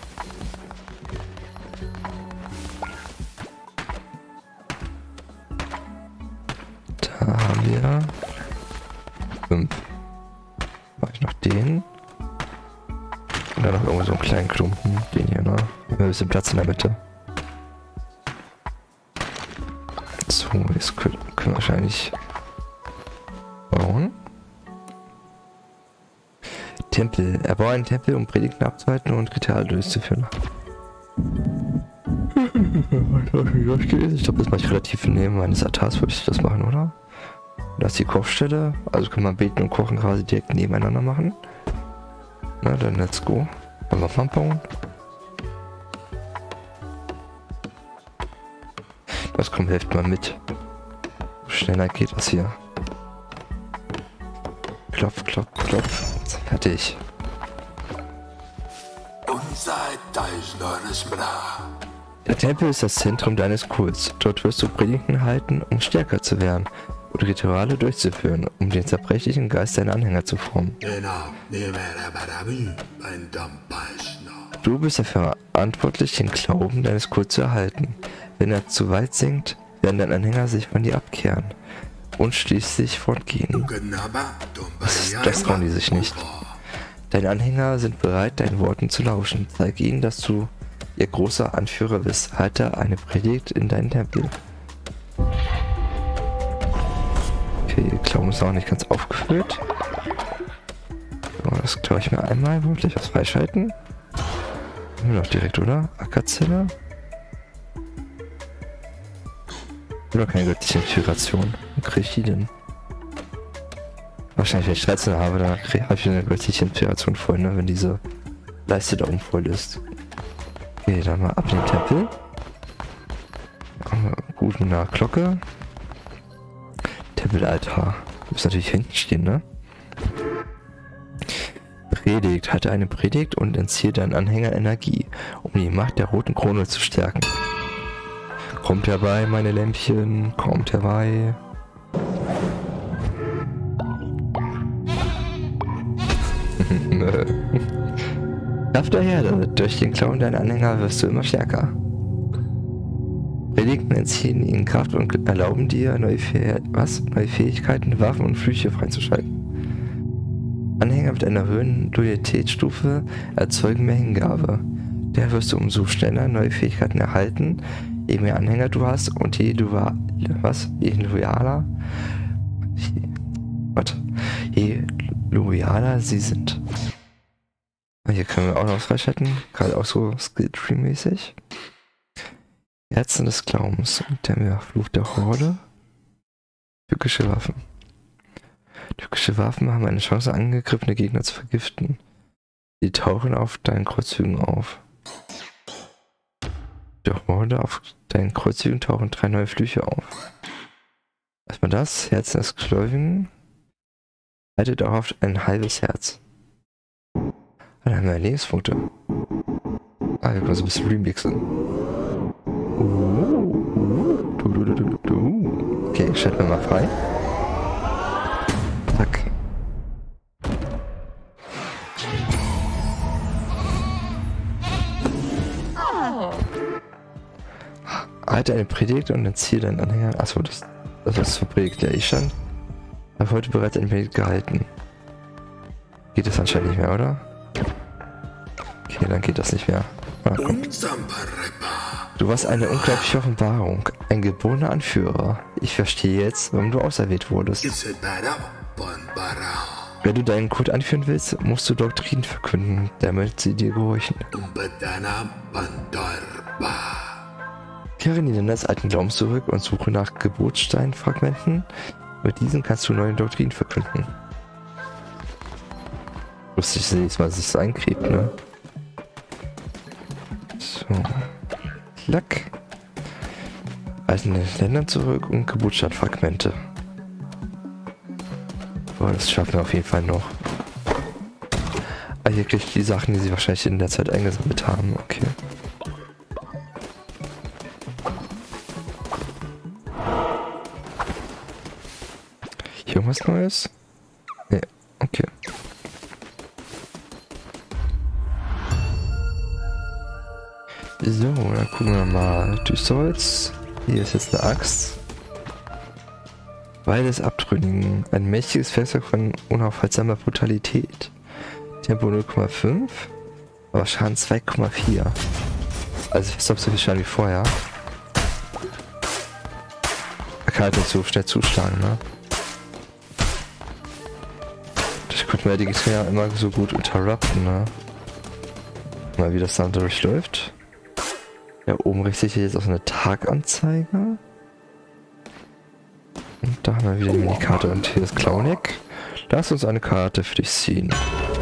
Da haben wir fünf. Mache ich noch den. Und dann noch irgendwo so einen kleinen Klumpen. Den hier, ne? Ein bisschen Platz in der Mitte. So, jetzt können wir wahrscheinlich bauen. Tempel. Erbau einen Tempel, um Predigten abzuhalten und Rituale durchzuführen. Ich glaube, das mache ich relativ in Nähe meines Altars, würde ich das machen, oder? Das ist die Kochstelle. Also kann man beten und kochen quasi direkt nebeneinander machen. Na, dann let's go. Dann mal bauen. Was kommt, helft mal mit. Schneller geht das hier. Klopf, klopf, klopf. Fertig. Der Tempel ist das Zentrum deines Kults. Dort wirst du Predigten halten, um stärker zu werden und Rituale durchzuführen, um den zerbrechlichen Geist deiner Anhänger zu formen. Du bist dafür verantwortlich, den Glauben deines Kults zu erhalten. Wenn er zu weit sinkt, werden deine Anhänger sich von dir abkehren und schließlich fortgehen. Das, das trauen die sich nicht. Deine Anhänger sind bereit, deinen Worten zu lauschen. Zeige ihnen, dass du ihr großer Anführer bist. Halte eine Predigt in deinen Tempel. Okay, Glauben ist auch nicht ganz aufgefüllt. So, das glaube ich mir einmal. Wollte ich was freischalten? Nur noch direkt, oder? Ackerzelle? Nur noch keine göttliche Inspiration. Wo kriege ich die denn? Wahrscheinlich, wenn ich dreizehn habe, dann habe ich eine göttliche Inspiration voll, ne? Wenn diese Leiste da oben voll ist. Okay, dann mal ab den Tempel. Gut mit einer Glocke. Tempelaltar. Muss natürlich hinten stehen, ne? Predigt. Halte eine Predigt und entziehe deinen Anhänger Energie, um die Macht der roten Krone zu stärken. Kommt herbei, meine Lämpchen. Kommt herbei. Kraft der Herde. Durch den Glauben deiner Anhänger wirst du immer stärker. Predigten entziehen ihnen Kraft und erlauben dir, neue, Fäh was? neue Fähigkeiten, Waffen und Flüche freizuschalten. Anhänger mit einer höheren Loyalitätsstufe erzeugen mehr Hingabe. Daher wirst du umso schneller neue Fähigkeiten erhalten, je mehr Anhänger du hast und je du was? Je loyaler. Je, warte. Je loyaler sie sind. Hier können wir auch noch was freischalten, gerade auch so Skill-Tree-mäßig. Herzen des Glaubens und der Fluch der Horde. Tückische Waffen. Tückische Waffen haben eine Chance, angegriffene Gegner zu vergiften. Die tauchen auf deinen Kreuzzügen auf. Der Horde auf deinen Kreuzzügen tauchen drei neue Flüche auf. Erstmal das, Herzen des Gläubigen. Halte darauf ein halbes Herz. Dann haben wir Lebenspunkte. Ah, wir können so ein bisschen remixen. Uh, du, du, du, du, du. Okay, schalten wir mal frei. Zack. Halte eine Predigt und entziehe deinen Anhänger. Achso, das, das ist zur Predigt, der ich stand. Ich habe heute bereits eine Predigt gehalten. Geht das anscheinend nicht mehr, oder? Okay, dann geht das nicht mehr. Ah, du warst eine unglaubliche Offenbarung. Ein geborener Anführer. Ich verstehe jetzt, warum du auserwählt wurdest. Wenn du deinen Kult anführen willst, musst du Doktrinen verkünden, damit sie dir gehorchen. Kehre in die Länder des alten Glaubens zurück und suche nach Gebotssteinfragmenten. Mit diesen kannst du neue Doktrinen verkünden. Lustig ist nicht mal, dass es einkriegt, ne? So. Klack. Reisen in den Ländern zurück und Geburtsstadtfragmente. Boah, das schaffen wir auf jeden Fall noch. Ah, hier kriege ich die Sachen, die sie wahrscheinlich in der Zeit eingesammelt haben. Okay. Hier irgendwas Neues? Ne, okay. So, dann gucken wir mal. Düsterholz. Hier ist jetzt eine Axt. Weil des Abtrünnigen. Ein mächtiges Werkzeug von unaufhaltsamer Brutalität. Tempo null Komma fünf. Aber Schaden zwei Komma vier. Also fast so viel Schaden wie vorher. Er kann halt nicht so schnell zuschlagen, ne? Das konnte man ja die Gegner immer so gut interrupten, ne? Mal wie das dann durchläuft. Ja, oben richte ich jetzt auf eine Taganzeige. Und da haben wir wieder die Minikarte und hier ist Klaunik. Lass uns eine Karte für dich ziehen.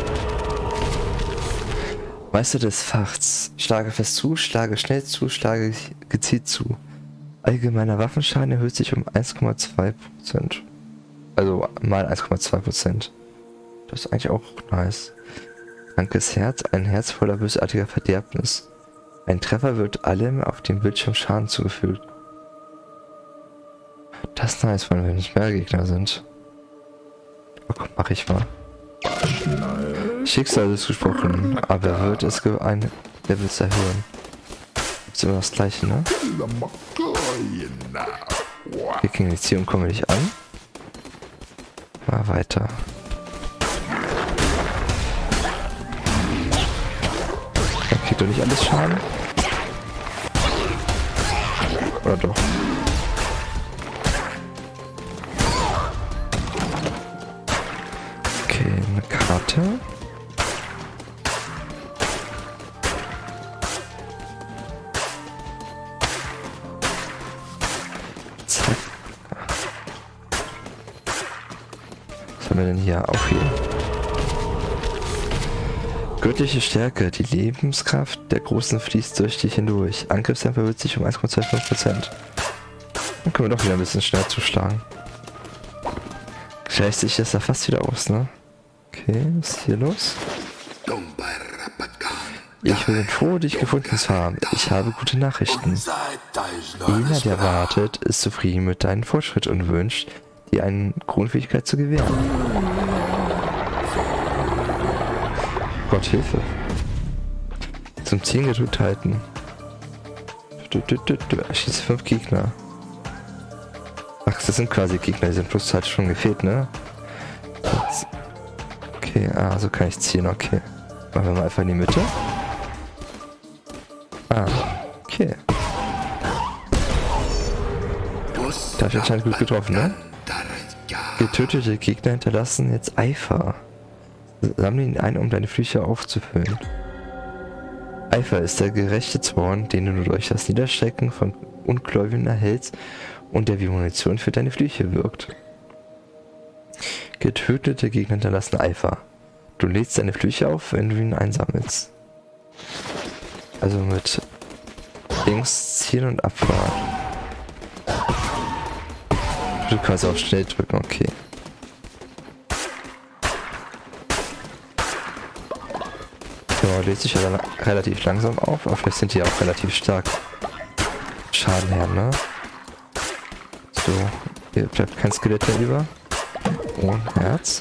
Meister des Fachs. Schlage fest zu, schlage schnell zu, schlage gezielt zu. Allgemeiner Waffenschaden erhöht sich um eins Komma zwei Prozent. Also mal eins Komma zwei Prozent. Das ist eigentlich auch nice. Krankes Herz, ein Herz voller bösartiger Verderbnis. Ein Treffer wird allem auf dem Bildschirm Schaden zugefügt. Das ist nice, weil wir nicht mehr Gegner sind. Oh Gott, mach ich mal. Schicksal ist gesprochen, aber wird es ein Level erhöhen. Ist immer das gleiche, ne? Wir gehen jetzt hier und kommen wir nicht an. Mal weiter. Dann kriegt doch nicht alles Schaden. Oder doch? Okay, eine Karte. Zack. Was haben wir denn hier? Auch hier. Göttliche Stärke, die Lebenskraft der Großen fließt durch dich hindurch. Angriffstempo erhöht sich um eins Komma fünfundzwanzig Prozent. Dann können wir doch wieder ein bisschen schneller zuschlagen. Gleicht sich das da fast wieder aus, ne? Okay, was ist hier los? Ich bin froh, dich gefunden zu haben. Ich habe gute Nachrichten. Jener, der wartet, ist zufrieden mit deinem Fortschritt und wünscht, dir eine Grundfähigkeit zu gewähren. Gott, Hilfe. Zum Ziel gedrückt halten. Du, du, du, du. Erschieße fünf Gegner. Ach, das sind quasi Gegner, die sind plus halt schon gefehlt, ne? Jetzt. Okay, ah, so kann ich ziehen, okay. Machen wir mal einfach in die Mitte. Ah, okay. Da habe ich anscheinend gut getroffen, ne? Getötete Gegner hinterlassen jetzt Eifer. Sammle ihn ein, um deine Flüche aufzufüllen. Eifer ist der gerechte Zorn, den du durch das Niederstrecken von Ungläubigen erhältst und der wie Munition für deine Flüche wirkt. Getötete Gegner hinterlassen Eifer. Du lädst deine Flüche auf, wenn du ihn einsammelst. Also mit links ziehen und abfahren. Du kannst auch schnell drücken, okay. Ja, lädt sich ja dann relativ langsam auf, aber vielleicht sind die auch relativ stark Schaden her, ne? So, hier bleibt kein Skelett mehr über. Oh, ein Herz.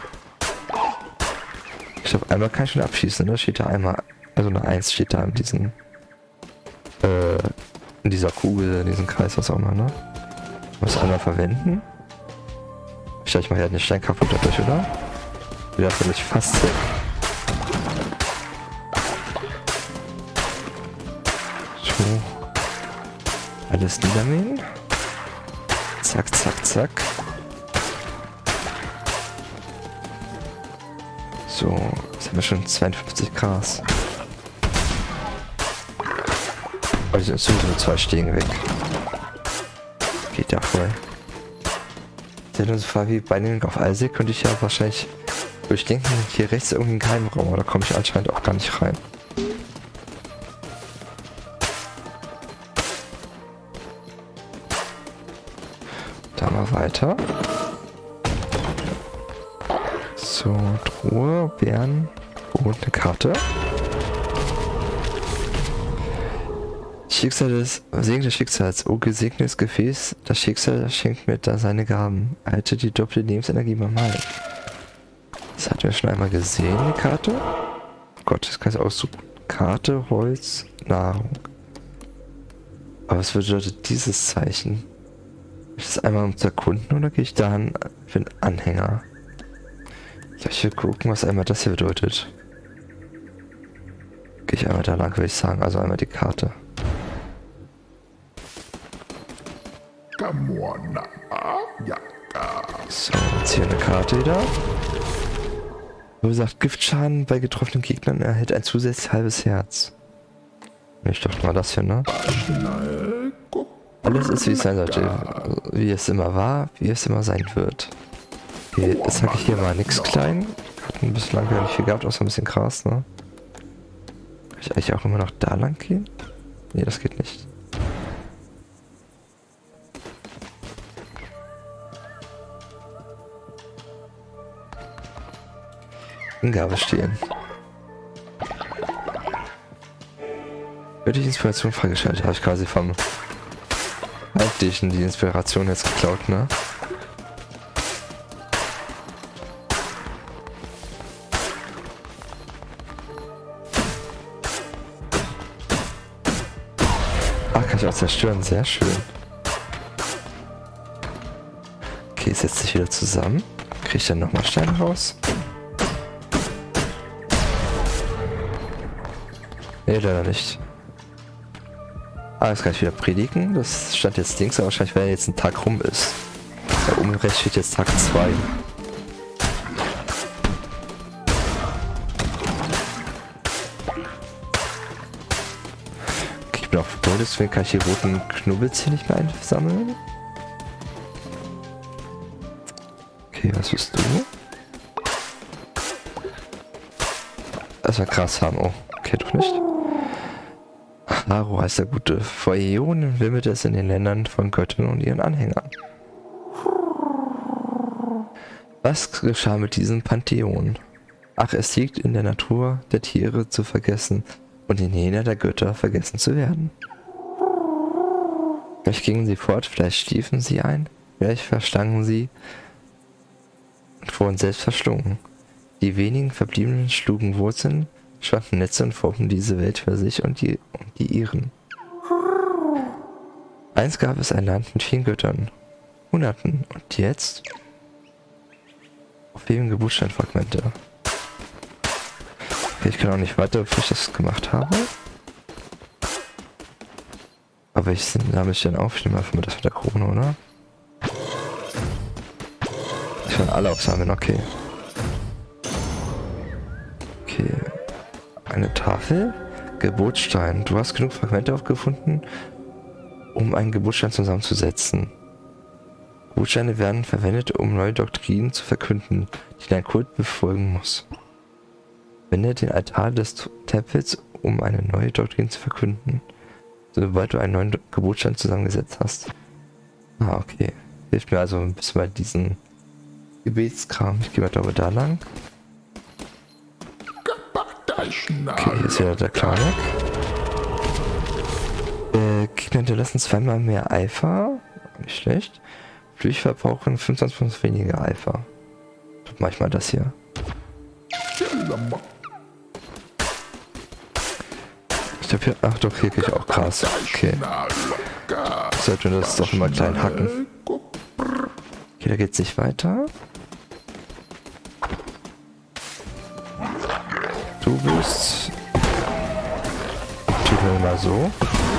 Ich glaube, einmal kann ich schon abschießen, ne? Steht da einmal, also eine eins steht da in diesem, äh, in dieser Kugel, in diesem Kreis, was auch immer, ne? Ich muss einmal verwenden. Ich glaube, ich mache ja den Stein kaputt dadurch, oder? Wieder finde ich fast weg. So. Alles niedermähen. Zack, zack, zack. So, jetzt haben wir schon zweiundfünfzig Gras. Oh, die sind sowieso zwei Stegen weg. Geht ja voll. Wenn du so fahr wie Binding auf Isaac, könnte ich ja wahrscheinlich durchdenken, hier rechts irgendwie ein Geheimraum, aber da komme ich anscheinend auch gar nicht rein. Da mal weiter. So, Truhe, Bären und eine Karte. Schicksal des, Segen des Schicksals, oh gesegnetes Gefäß, das Schicksal schenkt mir da seine Gaben. Halte die doppelte Lebensenergie beim Mal. Das hatten wir schon einmal gesehen, die Karte. Oh Gott, das kann ich aussuchen. Karte, Holz, Nahrung. Aber was bedeutet dieses Zeichen? Ist das einmal um zu erkunden oder gehe ich da an für einen Anhänger? Ich will gucken, was einmal das hier bedeutet. Gehe ich einmal da lang, würde ich sagen. Also einmal die Karte. So, jetzt hier eine Karte wieder. Wie gesagt, Giftschaden bei getroffenen Gegnern erhält ein zusätzliches halbes Herz. Ich dachte mal das hier, ne? Alles ist wie es sein sollte. Wie es immer war, wie es immer sein wird. Okay, jetzt sage ich hier mal nichts klein. Hat ein bisschen lang nicht viel gehabt, außer ein bisschen Gras, ne? Kann ich eigentlich auch immer noch da lang gehen? Ne, das geht nicht. Hingabe stehen. Würde ich Inspiration freigeschaltet? Habe ich quasi vom Altdischen die Inspiration jetzt geklaut, ne? Ach, kann ich auch zerstören, sehr schön. Okay, setzt sich wieder zusammen. Kriege ich dann nochmal Steine raus? Nee, leider nicht. Ah, jetzt kann ich wieder predigen. Das stand jetzt links, aber wahrscheinlich, wenn jetzt ein Tag rum ist. Da oben rechts steht jetzt Tag zwei. Okay, ich bin auf Gold, deswegen kann ich die roten Knubbels hier nicht mehr einsammeln. Okay, was bist du? erstmal Gras haben. Oh, okay, doch nicht. Haro heißt der Gute. Vor Äonen wimmelte es in den Ländern von Göttern und ihren Anhängern. Was geschah mit diesem Pantheon? Ach, es liegt in der Natur der Tiere zu vergessen und in jener der Götter vergessen zu werden. Vielleicht gingen sie fort, vielleicht schliefen sie ein, vielleicht verschlangen sie und wurden selbst verschlungen. Die wenigen Verbliebenen schlugen Wurzeln, spannten Netze und formten diese Welt für sich und die, und die ihren. Einst gab es ein Land mit vielen Göttern, Hunderten, und jetzt? Auf wem Geburtssteinfragmente. Okay, ich kann auch nicht weiter, bevor ich das gemacht habe. Aber ich sammle ich dann auf, ich nehme einfach mal das mit der Krone, oder? Ich kann alle aufsammeln, okay. Okay. Eine Tafel? Geburtsstein. Du hast genug Fragmente aufgefunden, um einen Geburtsstein zusammenzusetzen. Geburtssteine werden verwendet, um neue Doktrinen zu verkünden, die dein Kult befolgen muss. Wende den Altar des Tempels, um eine neue Doktrin zu verkünden, sobald du einen neuen Geburtsstein zusammengesetzt hast. Ah, okay. Hilft mir also ein bisschen bei diesen Gebetskram. Ich gehe mal, glaube ich, da lang. Okay, hier ist wieder der Kleine. Äh, Gegner hinterlassen zweimal mehr Eifer. Nicht schlecht. Flüche verbrauchen fünfundzwanzig Prozent weniger Eifer. Manchmal das hier. Ich glaube hier. Ach doch, hier kriege ich auch Gras. Okay. Sollte das doch immer klein hacken. Okay, da geht's nicht weiter. Du bist. Tut mir mal so.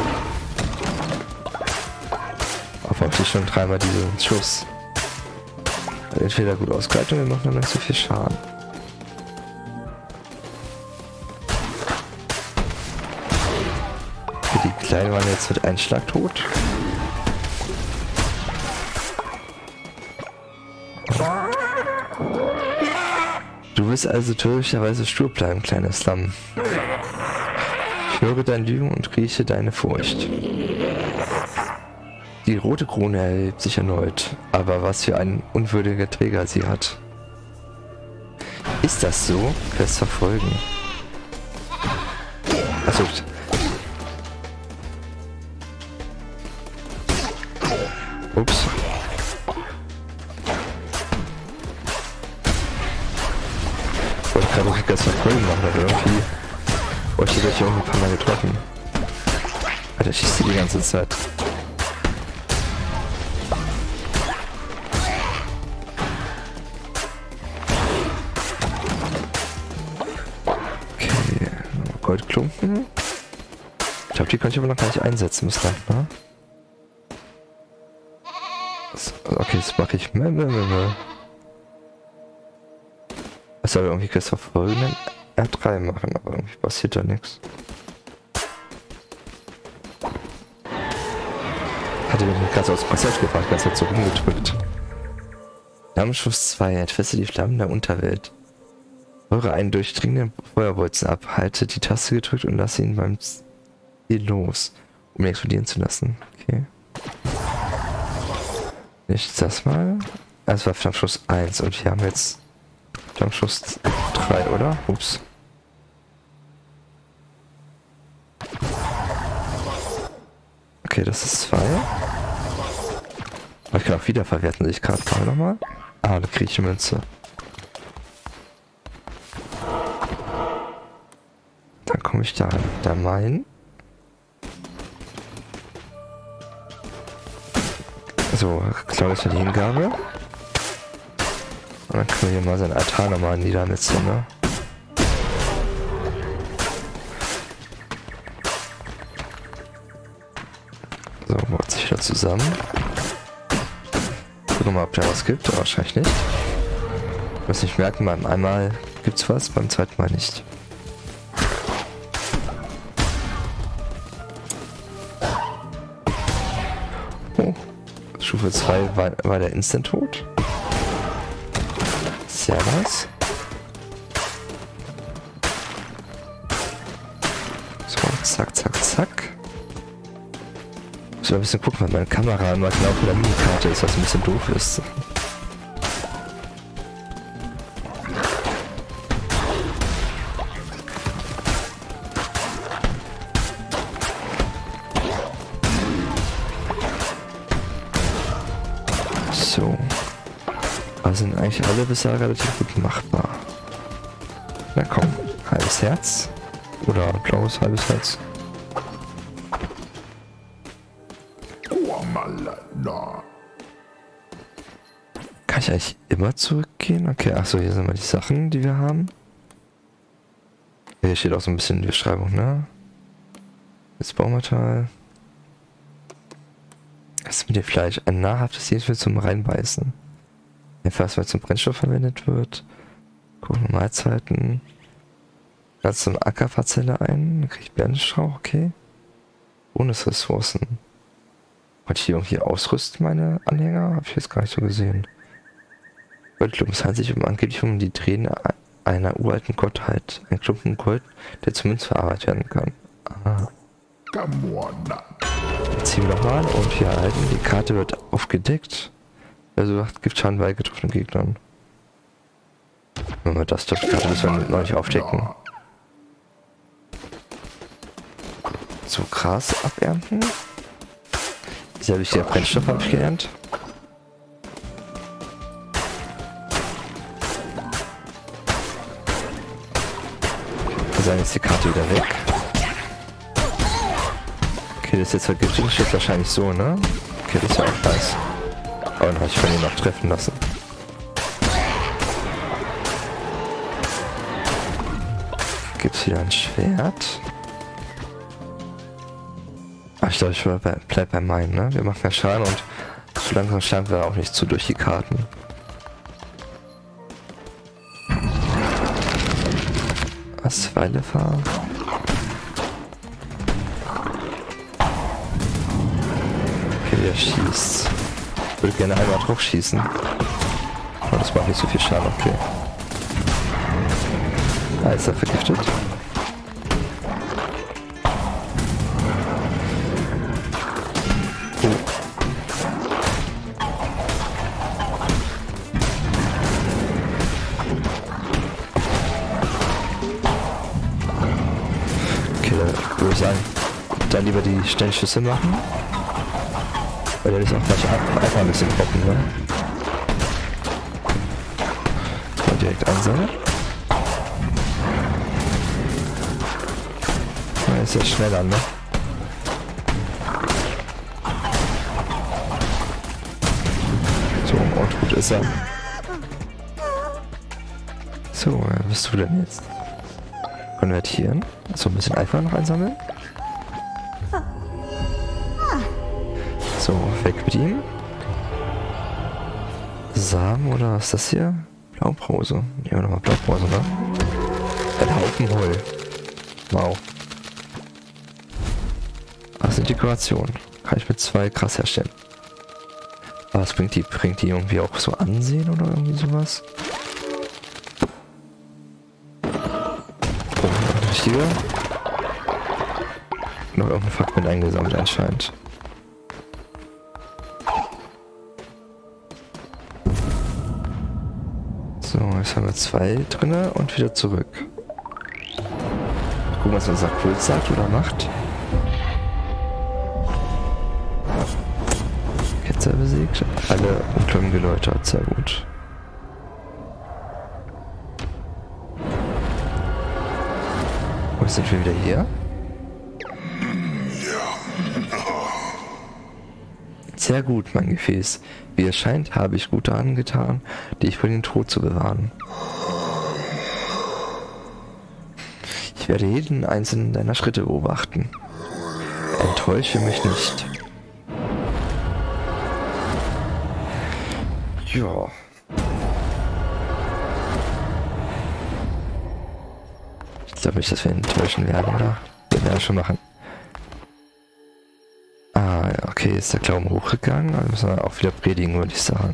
Aber ich schon dreimal diesen Schuss. Entweder gut ausgehalten, wir machen dann nicht so viel Schaden. Okay, die Kleinen waren jetzt mit einem Schlag tot. Du willst also tödlicherweise stur bleiben, kleines Lamm. Ich höre dein Lügen und rieche deine Furcht. Die rote Krone erhebt sich erneut, aber was für ein unwürdiger Träger sie hat. Ist das so? Quest verfolgen. Achso. Ups. Ich wollte gerade noch Quest verfolgen machen, aber irgendwie... Oh, ich hätte euch irgendwie ein paar Mal getroffen. Alter, ich schieße die ganze Zeit. Goldklumpen. Ich glaube, die könnte ich aber noch gar nicht einsetzen bislang, ne? Okay, das mache ich. Es soll irgendwie das verfolgenden R drei machen, aber irgendwie passiert da nichts. Hatte mich nicht ganz aus dem Passage gefahren, ganz halt so rumgedrückt. Flammenschuss zwei, entfesse die Flammen der Unterwelt. Eure einen durchdringenden Feuerbolzen ab. Haltet die Taste gedrückt und lasst ihn beim Ziel los, um ihn explodieren zu lassen. Okay. Nicht das mal. Das war Flammenschuss eins und wir haben jetzt Flammenschuss drei, oder? Ups. Okay, das ist zwei. Aber ich kann auch wieder verwerten, sehe ich gerade mal nochmal. Ah, eine griechische Münze. Dann komme ich da, da mein. So, klar ist ja die Hingabe. Und dann können wir hier mal seinen Altar nochmal niedermetzen, ne? So, baut sich wieder zusammen. Gucken wir mal, ob der was gibt. Wahrscheinlich nicht. Ich muss nicht merken, beim einmal gibt's was, beim zweiten Mal nicht. Stufe zwei war, war der Instant tot. Sehr nice. zack. Ich muss ein bisschen gucken, weil meine Kamera immer genau auf der Minikarte ist, was ein bisschen doof ist. So. Aber sind eigentlich alle bisher relativ gut machbar. Na komm, halbes Herz. Oder blaues halbes Herz. Kann ich eigentlich immer zurückgehen? Okay, achso, hier sind mal die Sachen, die wir haben. Hier steht auch so ein bisschen die Beschreibung, ne? Das Baumaterial. Was ist mit dem Fleisch? Ein nahrhaftes Lebensmittel zum Reinbeißen. Etwas, was zum Brennstoff verwendet wird. Gucken Mahlzeiten. Platz zum Ackerparzelle ein. Dann krieg ich Birnenstrauch, okay. Bonusressourcen. Wollte ich hier irgendwie ausrüsten, meine Anhänger? Habe ich jetzt gar nicht so gesehen. Goldklumpen. Es handelt sich um angeblich um die Tränen einer uralten Gottheit. Ein Klumpen Gold, der zur Münze verarbeitet werden kann. Ah. Jetzt ziehen wir nochmal und wir erhalten. Die Karte wird aufgedeckt. Also gibt Schaden bei getroffenen Gegnern. Wenn wir das doch die Karte müssen wir noch nicht aufdecken. So, Gras abernten. Sehr wichtiger Brennstoff habe ich gelernt. Wir sagen jetzt die Karte wieder weg. Okay, das ist jetzt vergiftet, steht wahrscheinlich so, ne? Okay, das ist ja auch nice. Aber dann habe ich von ihm noch treffen lassen. Gibt's hier ein Schwert? Ach, ich glaube, ich bleib, bleib bei meinen, ne? Wir machen ja Schaden und so langsam sterben wir auch nicht zu durch die Karten. Was? Weilefahr? Okay, der schießt. Ich würde gerne einmal drauf schießen. Aber das macht nicht so viel Schaden, okay. Ah, ist er vergiftet? Oh. Okay, da würde ich sagen, dann lieber die Sternschüsse machen. Weil der ist auch gleich einfach ein bisschen poppen, ne? Mal direkt einsammeln. Na, ist ja schneller, ne? So, und gut ist er. So, was bist du denn jetzt? Konvertieren. So, ein bisschen Eifer noch einsammeln. So, weg mit ihm. Samen oder was ist das hier? Blaupause. Nehmen wir nochmal Blaupause, ne? Ein Haufen Heu. Wow. Das sind Dekorationen. Kann ich mit zwei krass herstellen. Aber was bringt die? Bringt die irgendwie auch so Ansehen oder irgendwie sowas? Oh, ein richtiger. Noch irgendein Fragment eingesammelt anscheinend. So, jetzt haben wir zwei drinne und wieder zurück. Gucken, was unser Kult sagt oder macht. Ketzer besiegt. Alle Umkleiden geläutert. Sehr gut. Wo sind wir wieder hier? Sehr gut, mein Gefäß. Wie es scheint, habe ich gut daran getan, dich vor dem Tod zu bewahren. Ich werde jeden einzelnen deiner Schritte beobachten. Enttäusche mich nicht. Ja. Ich glaube nicht, dass wir enttäuschen werden, oder? Wir werden schon machen. Ah, ja, okay, ist der Glauben hochgegangen. Also müssen wir auch wieder predigen, würde ich sagen.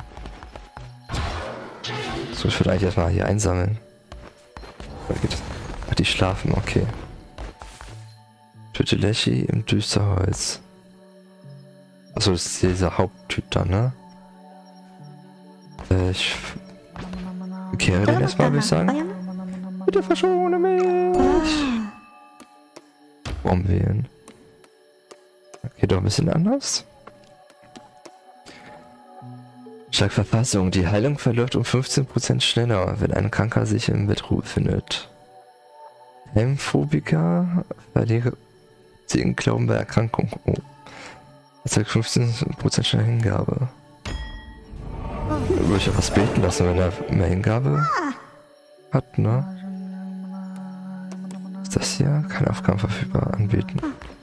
So, ich würde eigentlich erstmal hier einsammeln. Ach, die schlafen, okay. Töte Leshy im Düsterholz. Achso, das ist dieser Haupttyp da, ne? Äh, ich kehre den erstmal, würde ich sagen. Bitte verschone mich! Warum wählen? Geht doch ein bisschen anders. Stark Verfassung. Die Heilung verläuft um fünfzehn Prozent schneller, wenn ein Kranker sich im Bettruhe befindet. Hämophobiker verliere den Glauben bei Erkrankung. Oh. Erzeugt fünfzehn Prozent schneller Hingabe. Würde ich auch was beten lassen, wenn er mehr Hingabe hat, ne? Ist das hier? Keine Aufgaben verfügbar anbieten.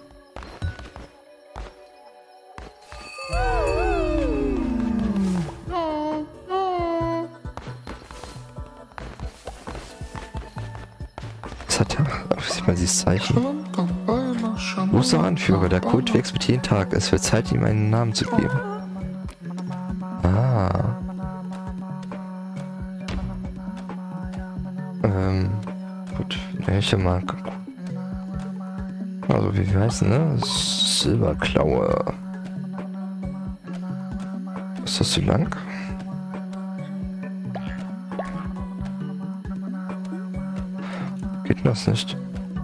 Was hat er? Sieht man dieses Zeichen? Großer Anführer, der Kult wächst mit jedem Tag. Es wird Zeit, ihm einen Namen zu geben. Ah. Ähm. Gut, nenne ich ja mal. Also, wie wir heißen, ne? Silberklaue. Ist das zu lang? Geht das nicht?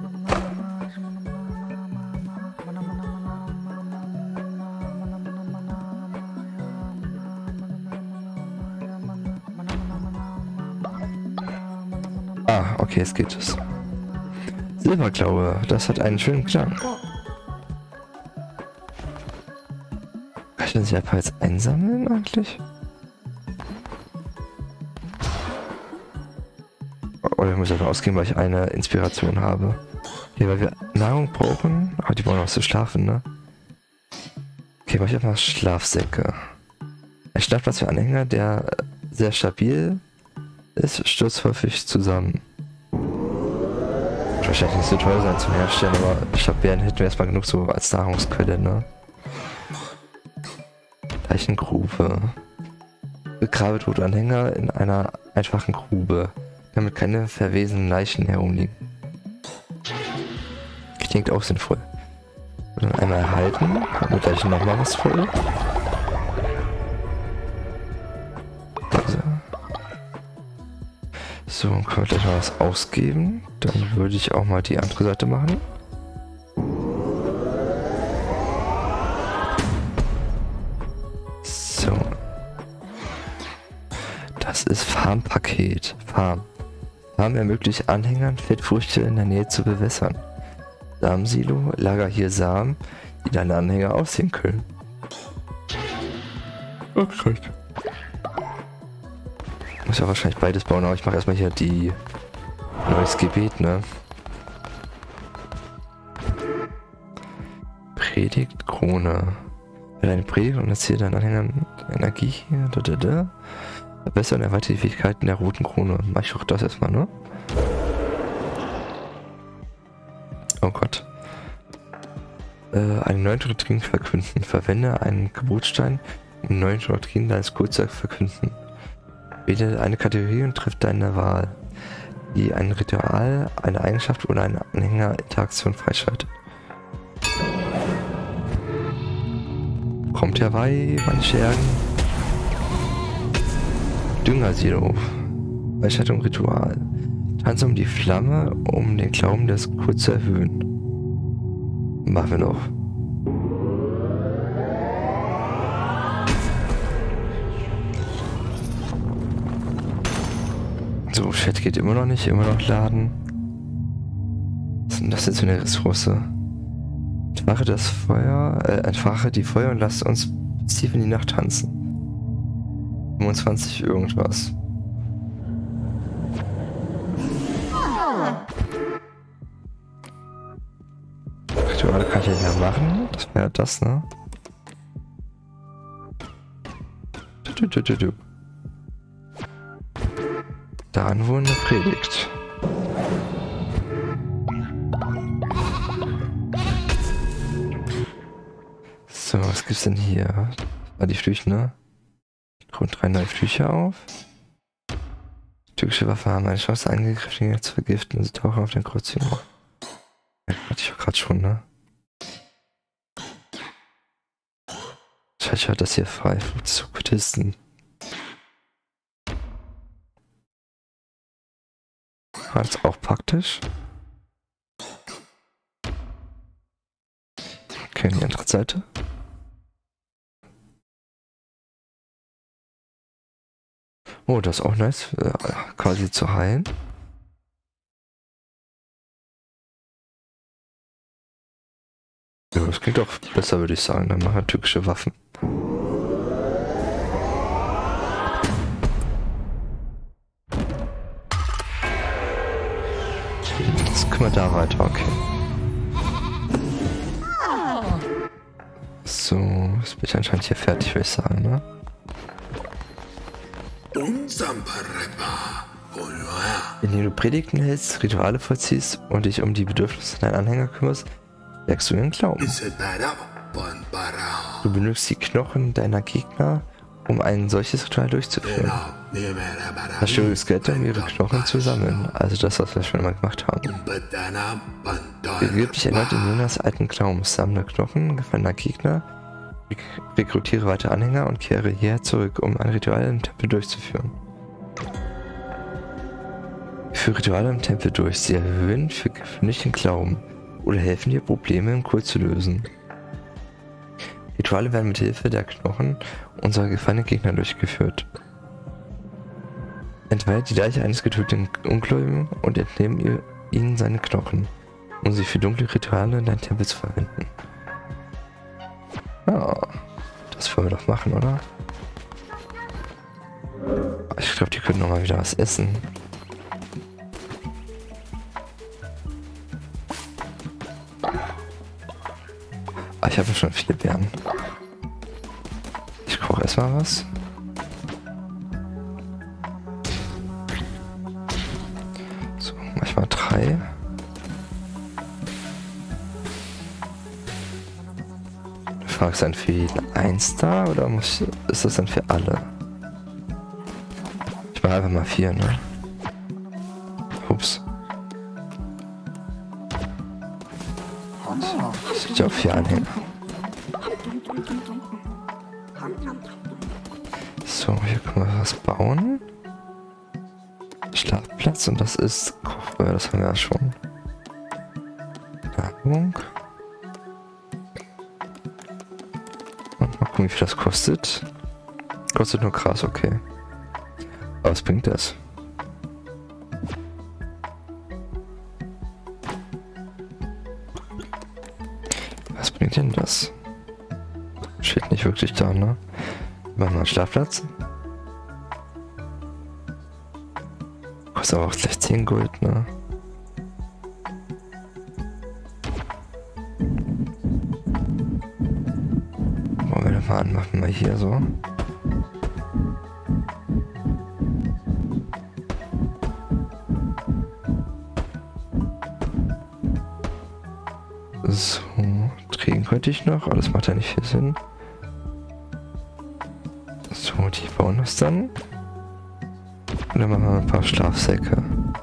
Ah, okay, es geht es. Silberklaue, das hat einen schönen Klang. Kann ich das ja jetzt einsammeln eigentlich? Oder ich muss davon ausgehen, weil ich eine Inspiration habe. Okay, weil wir Nahrung brauchen. Aber die wollen auch so schlafen, ne? Okay, mach ich einfach Schlafsäcke. Ein Schlafplatz für Anhänger, der sehr stabil ist, stürzt häufig zusammen. Wahrscheinlich nicht so teuer sein zum Herstellen, aber ich glaube, Bären hätten wir erstmal genug so als Nahrungsquelle, ne? Leichengrube. Begrabe tote Anhänger in einer einfachen Grube, damit keine verwesenen Leichen herumliegen. Klingt auch sinnvoll. Und dann einmal erhalten, damit gleich nochmal was voll. Also. So, können wir gleich mal was ausgeben. Dann würde ich auch mal die andere Seite machen. So. Das ist Farmpaket. Farm. Farm ermöglicht Anhängern, Feldfrüchte in der Nähe zu bewässern. Samensilo, lager hier Samen, die deine Anhänger aussehen können. Okay. Ich muss ja wahrscheinlich beides bauen, aber ich mache erstmal hier die neues Gebet, ne? Predigt, Krone. Deine Predigt und erzähle deinen Anhängern Energie hier. Da, da, da. Verbessern und erweitert die Fähigkeiten der roten Krone. Mach ich auch das erstmal, ne? Oh Gott. Äh, eine neue Doktrin verkünden. Verwende einen Geburtsstein, um eine neue Doktrin deines Kults zu verkünden. Wähle eine Kategorie und triff deine Wahl, die ein Ritual, eine Eigenschaft oder eine Anhänger-Interaktion freischaltet. Kommt herbei, meine Schergen. Düngersilo. Freischaltung Ritual. Tanze um die Flamme, um den Glauben des Kults zu erhöhen. Machen wir noch. So, Chat geht immer noch nicht, immer noch laden. Was ist denn das jetzt für eine Ressource? Entfache das Feuer, äh, entfache die Feuer und lasst uns tief in die Nacht tanzen. fünfundzwanzig irgendwas. Rituale kann ich ja hier machen. Das wäre das, ne? Du, du, du, du. Daran wohl eine Predigt. So, was gibt's denn hier? Ah, die Flüche, ne? Rund drei neue Flüche auf. Türkische Waffe haben eine Chance, Angegriffene zu vergiften. Sie tauchen auf den Kreuzzügen. Ja, hatte ich auch gerade schon, ne? Ich hatte das hier frei für Separatisten. War das auch praktisch? Okay, die andere Seite. Oh, das ist auch nice, äh, quasi zu heilen. Ja, das klingt auch besser, würde ich sagen. Dann machen wir türkische Waffen. Jetzt können wir da weiter, okay. So, jetzt bin ich anscheinend hier fertig, würde ich sagen, ne? Indem du Predigten hältst, Rituale vollziehst und dich um die Bedürfnisse deiner Anhänger kümmerst, stärkst du ihren Glauben. Du benötigst die Knochen deiner Gegner, um ein solches Ritual durchzuführen. Zerstöre Skelette, um ihre Knochen zu sammeln. Also das, was wir schon mal gemacht haben. Begib dich erneut in Jonas alten Glauben. Sammle Knochen gefallener Gegner, rekrutiere weitere Anhänger und kehre hierher zurück, um ein Ritual im Tempel durchzuführen. Führe Rituale im Tempel durch. Sie erhöhen für gewöhnlich den Glauben oder helfen dir, Probleme im Kult zu lösen. Rituale werden mit Hilfe der Knochen unserer gefallenen Gegner durchgeführt. Entweihe die Leiche eines getöteten Ungläubigen und entnehmen ihr, ihnen seine Knochen, um sie für dunkle Rituale in deinem Tempel zu verwenden. Ja, das wollen wir doch machen, oder? Ich glaube, die können noch mal wieder was essen. Ah, ich habe schon viele Beeren. Ich koche erstmal was. So, manchmal drei. Du fragst dann für jeden eins da oder muss, ist das dann für alle? Ich mache einfach mal vier, ne? Ups. Das sind ja auch vier Anhänger. So, hier können wir was bauen. Schlafplatz und das ist Kochfeuer, das haben wir ja schon. Werbung. Und mal gucken, wie viel das kostet. Kostet nur Gras, okay. Aber was bringt das? Was bringt denn das? Steht nicht wirklich da, ne? Machen wir einen Schlafplatz. Kostet aber auch gleich zehn Gold, ne? Wollen wir das mal anmachen, mal hier so. So, drehen könnte ich noch, aber das macht ja nicht viel Sinn. So, die bauen das dann. Und dann machen wir ein paar Schlafsäcke.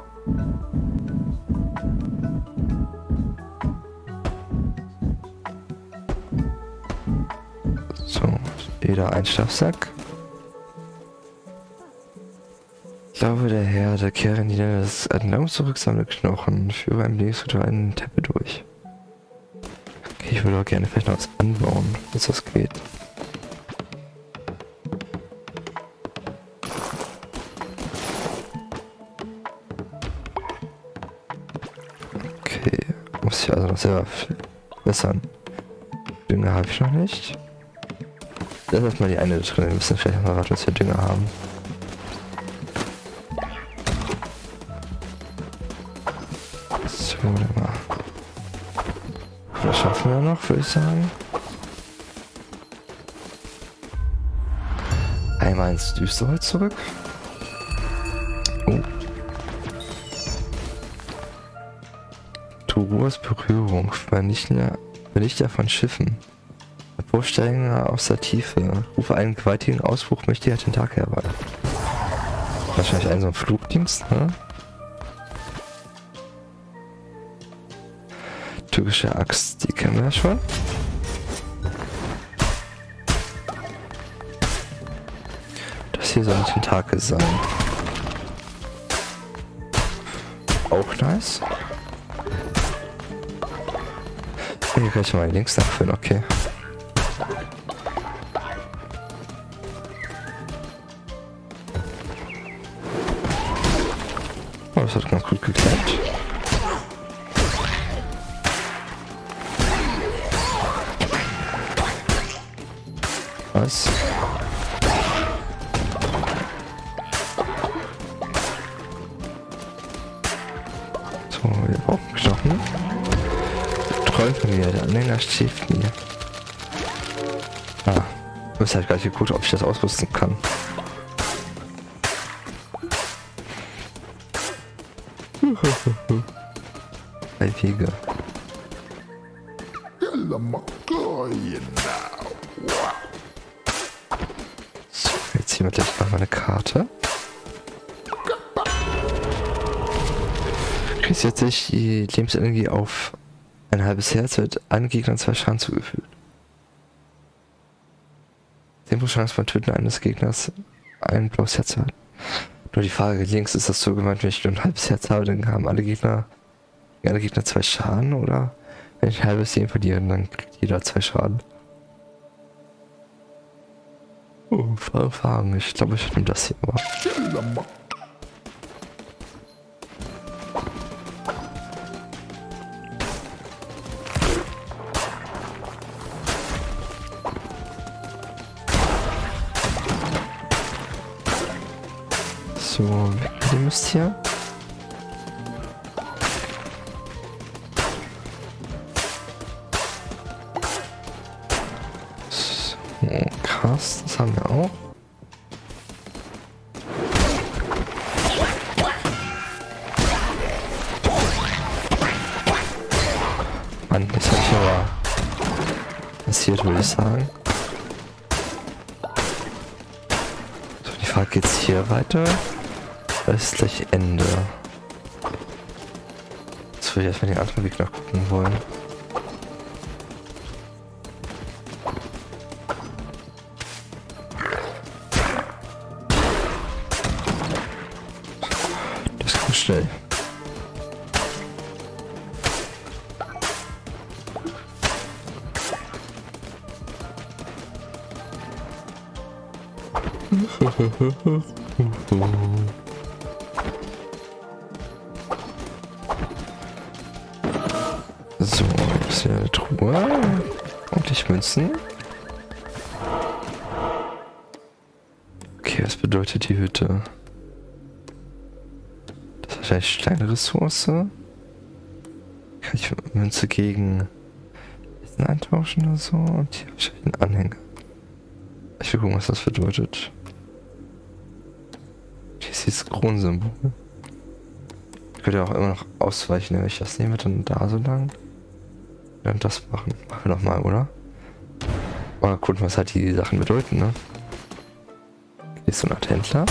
So, jeder ein Schlafsack. Glaube der Herr, der kehren die das Glauben zurück, sammle Knochen, führe ein Lebensritual in den Tempel durch. Okay, ich würde auch gerne vielleicht noch was anbauen, bis das geht. Okay, muss ich also noch selber verbessern. Dünger habe ich noch nicht. Lass erstmal die eine drin, wir müssen vielleicht mal warten, bis wir Dünger haben. So, dann mal. Das schaffen wir noch, würde ich sagen. Einmal ins Düsterholz zurück. Oh. Tururs Berührung. Vernichter, Vernichter von Schiffen. Hervorsteiger aus der Tiefe. Rufe einen gewaltigen Ausbruch mächtiger Tentakel herbei. Wahrscheinlich ein so ein Flugdienst, ne? Türkische Axt, die kennen wir ja schon. hier so ein Tentakel sein. Auch nice. Hier kann ich mal links nachfüllen, okay. Oh, das hat ganz gut geklappt. Was? So, wir brauchen Knochen. Träumt von mir, der Anhänger schläft mir. Ah, ich weiß halt gar nicht geguckt, ob ich das ausrüsten kann. Drei Wege. So, jetzt hier mit gleich nochmal eine Karte. Kriegst jetzt sich die Lebensenergie auf ein halbes Herz, wird allen Gegnern zwei Schaden zugefügt. zehn Prozent Chance beim Töten eines Gegners ein blaues Herz hat. Nur die Frage links, ist das so gemeint, wenn ich nur ein halbes Herz habe, dann haben alle Gegner, alle Gegner zwei Schaden, oder wenn ich ein halbes Leben verliere, dann kriegt jeder zwei Schaden. Oh, Fragen. Ich glaube, ich nehme das hier mal. So, weg mit dem Mist hier. So, krass, das haben wir auch. Mann, das habe ich aber passiert, würde ich sagen. So, die Frage, geht's hier weiter? Das ist gleich Ende. Jetzt würde ich erstmal den anderen Weg noch gucken wollen. Das kommt schnell. So, das ist hier eine Truhe. Ordentlich Münzen. Okay, was bedeutet die Hütte? Das ist wahrscheinlich kleine Ressource. Kann ich Münze gegen Essen eintauschen oder so? Und hier wahrscheinlich einen Anhänger. Ich will gucken, was das bedeutet. Hier ist dieses Kronensymbol. Ich könnte auch immer noch ausweichen, wenn ich das nehme, dann da so lang. Dann das machen. Machen wir nochmal, oder? Mal gucken, was halt die Sachen bedeuten, ne? Hier ist so eine Art Händler.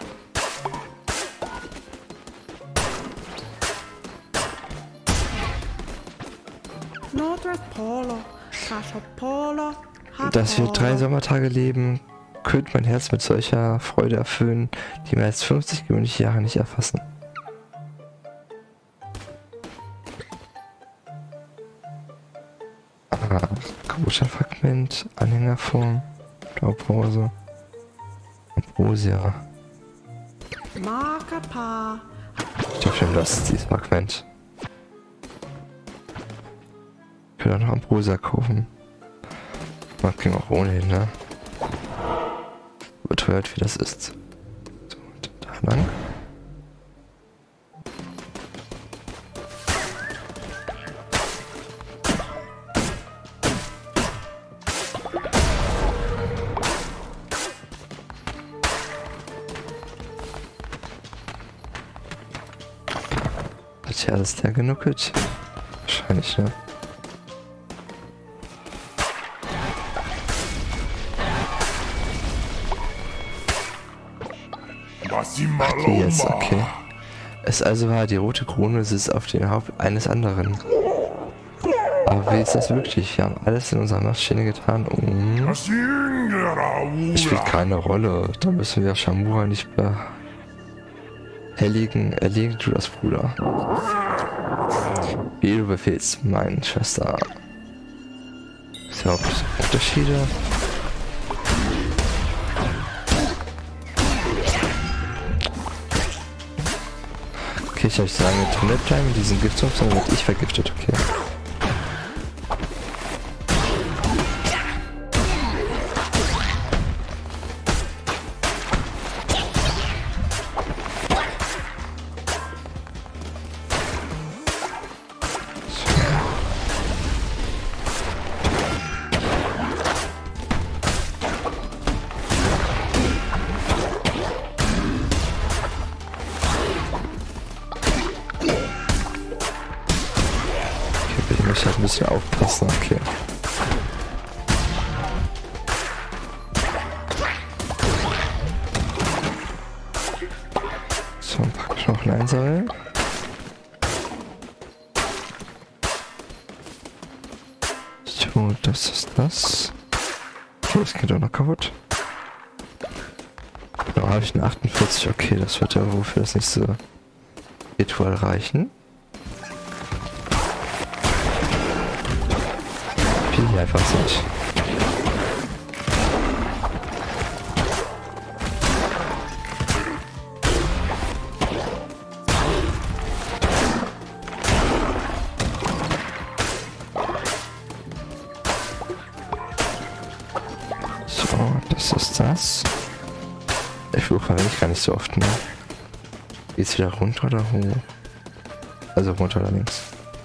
Dass wir drei Sommertage leben, könnte mein Herz mit solcher Freude erfüllen, die mehr als fünfzig gewöhnliche Jahre nicht erfassen. Ah, Kabucha-Fragment, Anhängerform, Blaupause, Ambrosia. Ich glaube schon, das ist dieses Fragment. Ich will auch noch Ambrosia kaufen. Man ging auch ohnehin, ne? Überteuert wie das ist. So, und da lang. Hat ja alles der genuckelt? Wahrscheinlich, ne? Ach, die jetzt, okay. Es also war, die rote Krone sitzt auf dem Haupt eines anderen. Aber wie ist das wirklich? Wir haben alles in unserer Maschine getan, um... Es spielt keine Rolle. Da müssen wir Shamura nicht behelligen. Erlegen du das, Bruder. Wie du befehlst, meine Schwester. Ist ja auch Unterschiede. Okay, ich habe sagen, mit Trunette mit diesem Giftung, sondern wird ich vergiftet, okay. Ich muss halt ein bisschen aufpassen, okay. So, pack ich noch ein Einsammeln. So, das ist das. Okay, das geht auch noch kaputt. Da habe ich eine achtundvierzig, okay, das wird ja wohl für das nächste Ritual reichen. Hier einfach nicht. So, das ist das. Ich fluche eigentlich gar nicht so oft, ne? Geht's wieder runter oder hoch? Also runter oder links.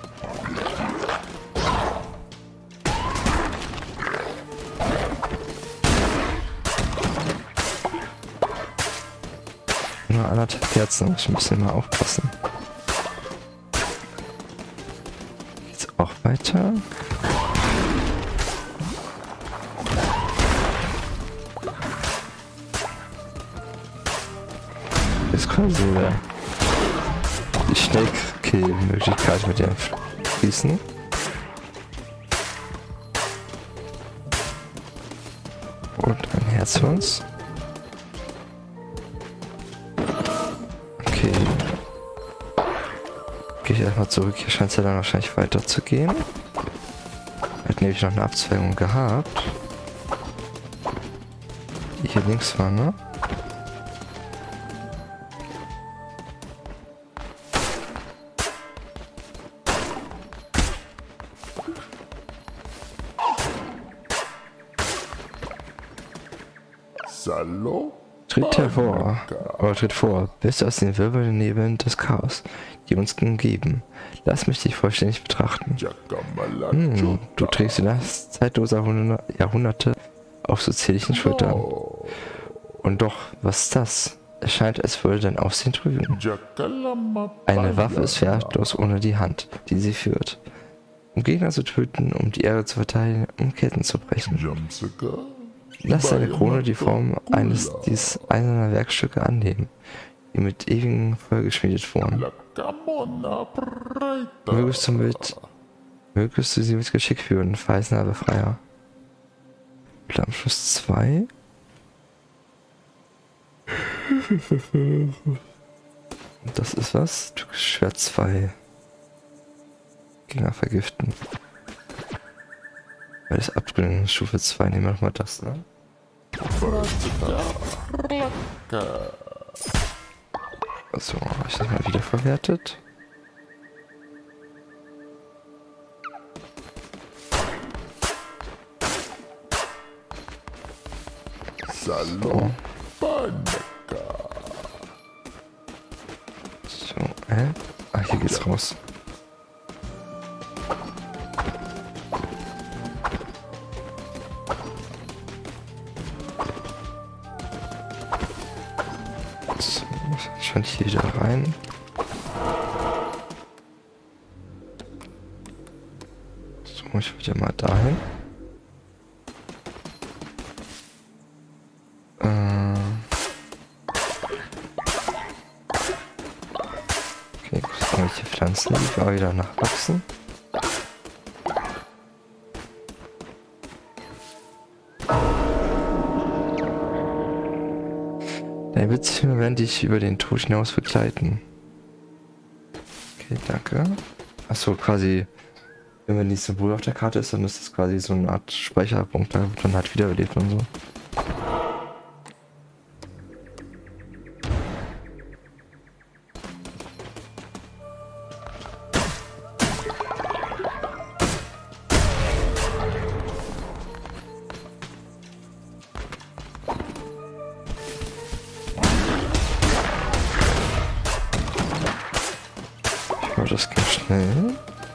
Nur anderthalb Herzen, muss ich ein bisschen mal aufpassen. Geht's auch weiter? Ist quasi die Schnellkill-Möglichkeit mit dem Fließen. Und ein Herz für uns. Okay. Gehe ich erstmal zurück. Hier scheint es ja dann wahrscheinlich weiter zu gehen. Hätte nämlich noch eine Abzweigung gehabt. Die hier links war, ne? Hallo? Tritt hervor, oder tritt vor, bist aus den wirbelnden Nebeln des Chaos, die uns umgeben. Lass mich dich vollständig betrachten. Hm, du trägst die Last zeitloser Jahrhunderte auf so zierlichen Schultern. Und doch, was ist das? Es scheint, als würde dein Aussehen trügen. Eine Waffe ist wertlos ohne die Hand, die sie führt. Um Gegner zu töten, um die Erde zu verteidigen, um Ketten zu brechen. Lass deine Krone die Form eines dieses eiserner Werkstücke annehmen, die mit ewigen Feuer geschmiedet wurden. Mögest du mit, mögest du sie mit Geschick führen, verheißener Befreier. Flammenschluss zwei. Das ist was? Türkisches Schwert zwei. Gegner vergiften. Weil das Abtraining Stufe zwei, nehmen wir nochmal das, ne? Also, habe ich das mal wieder verwertet? So. So, äh? Ah, hier geht's raus. Schon hier wieder rein. So, ich will ja mal dahin. Äh okay, irgendwelche Pflanzen, die auch wieder nachwachsen. Deine Beziehungen werden dich über den Tod hinaus begleiten. Okay, danke. Achso, quasi, wenn man dieses Symbol auf der Karte ist, dann ist das quasi so eine Art Speicherpunkt, da wird dann halt wiederbelebt und so. Das geht schnell.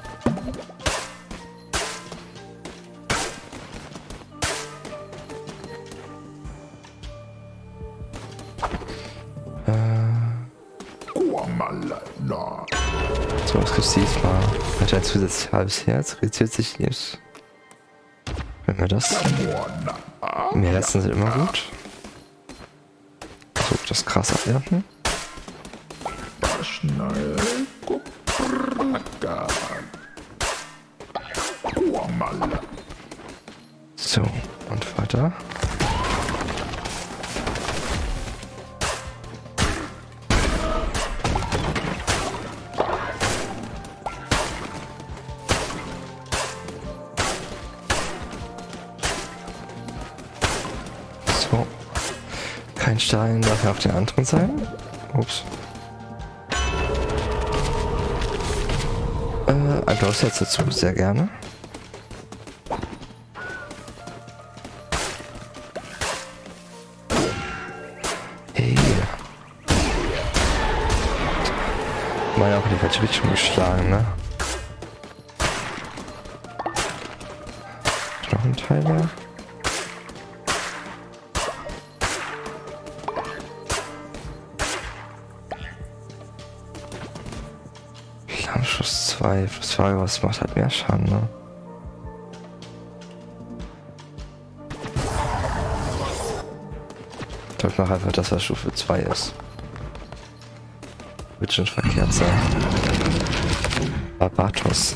Äh. So, was gibt's diesmal? Hat ein zusätzliches halbes Herz, reduziert sich nicht. Wenn wir das. Mehr Leisten sind immer gut. So, das krass abwerfen. So, und weiter. So. Kein Stein darf ja auf den anderen sein. Ups. Äh, ein Durchsatz dazu, sehr gerne. Hey. Meine auch in die falsche Richtung geschlagen, ne? Knochenteile. Flammenschuss zwei, plus zwei, was macht halt mehr Schaden, ne? Ich mach einfach, dass er Stufe zwei ist. Wird schon verkehrt sein. Barbatos.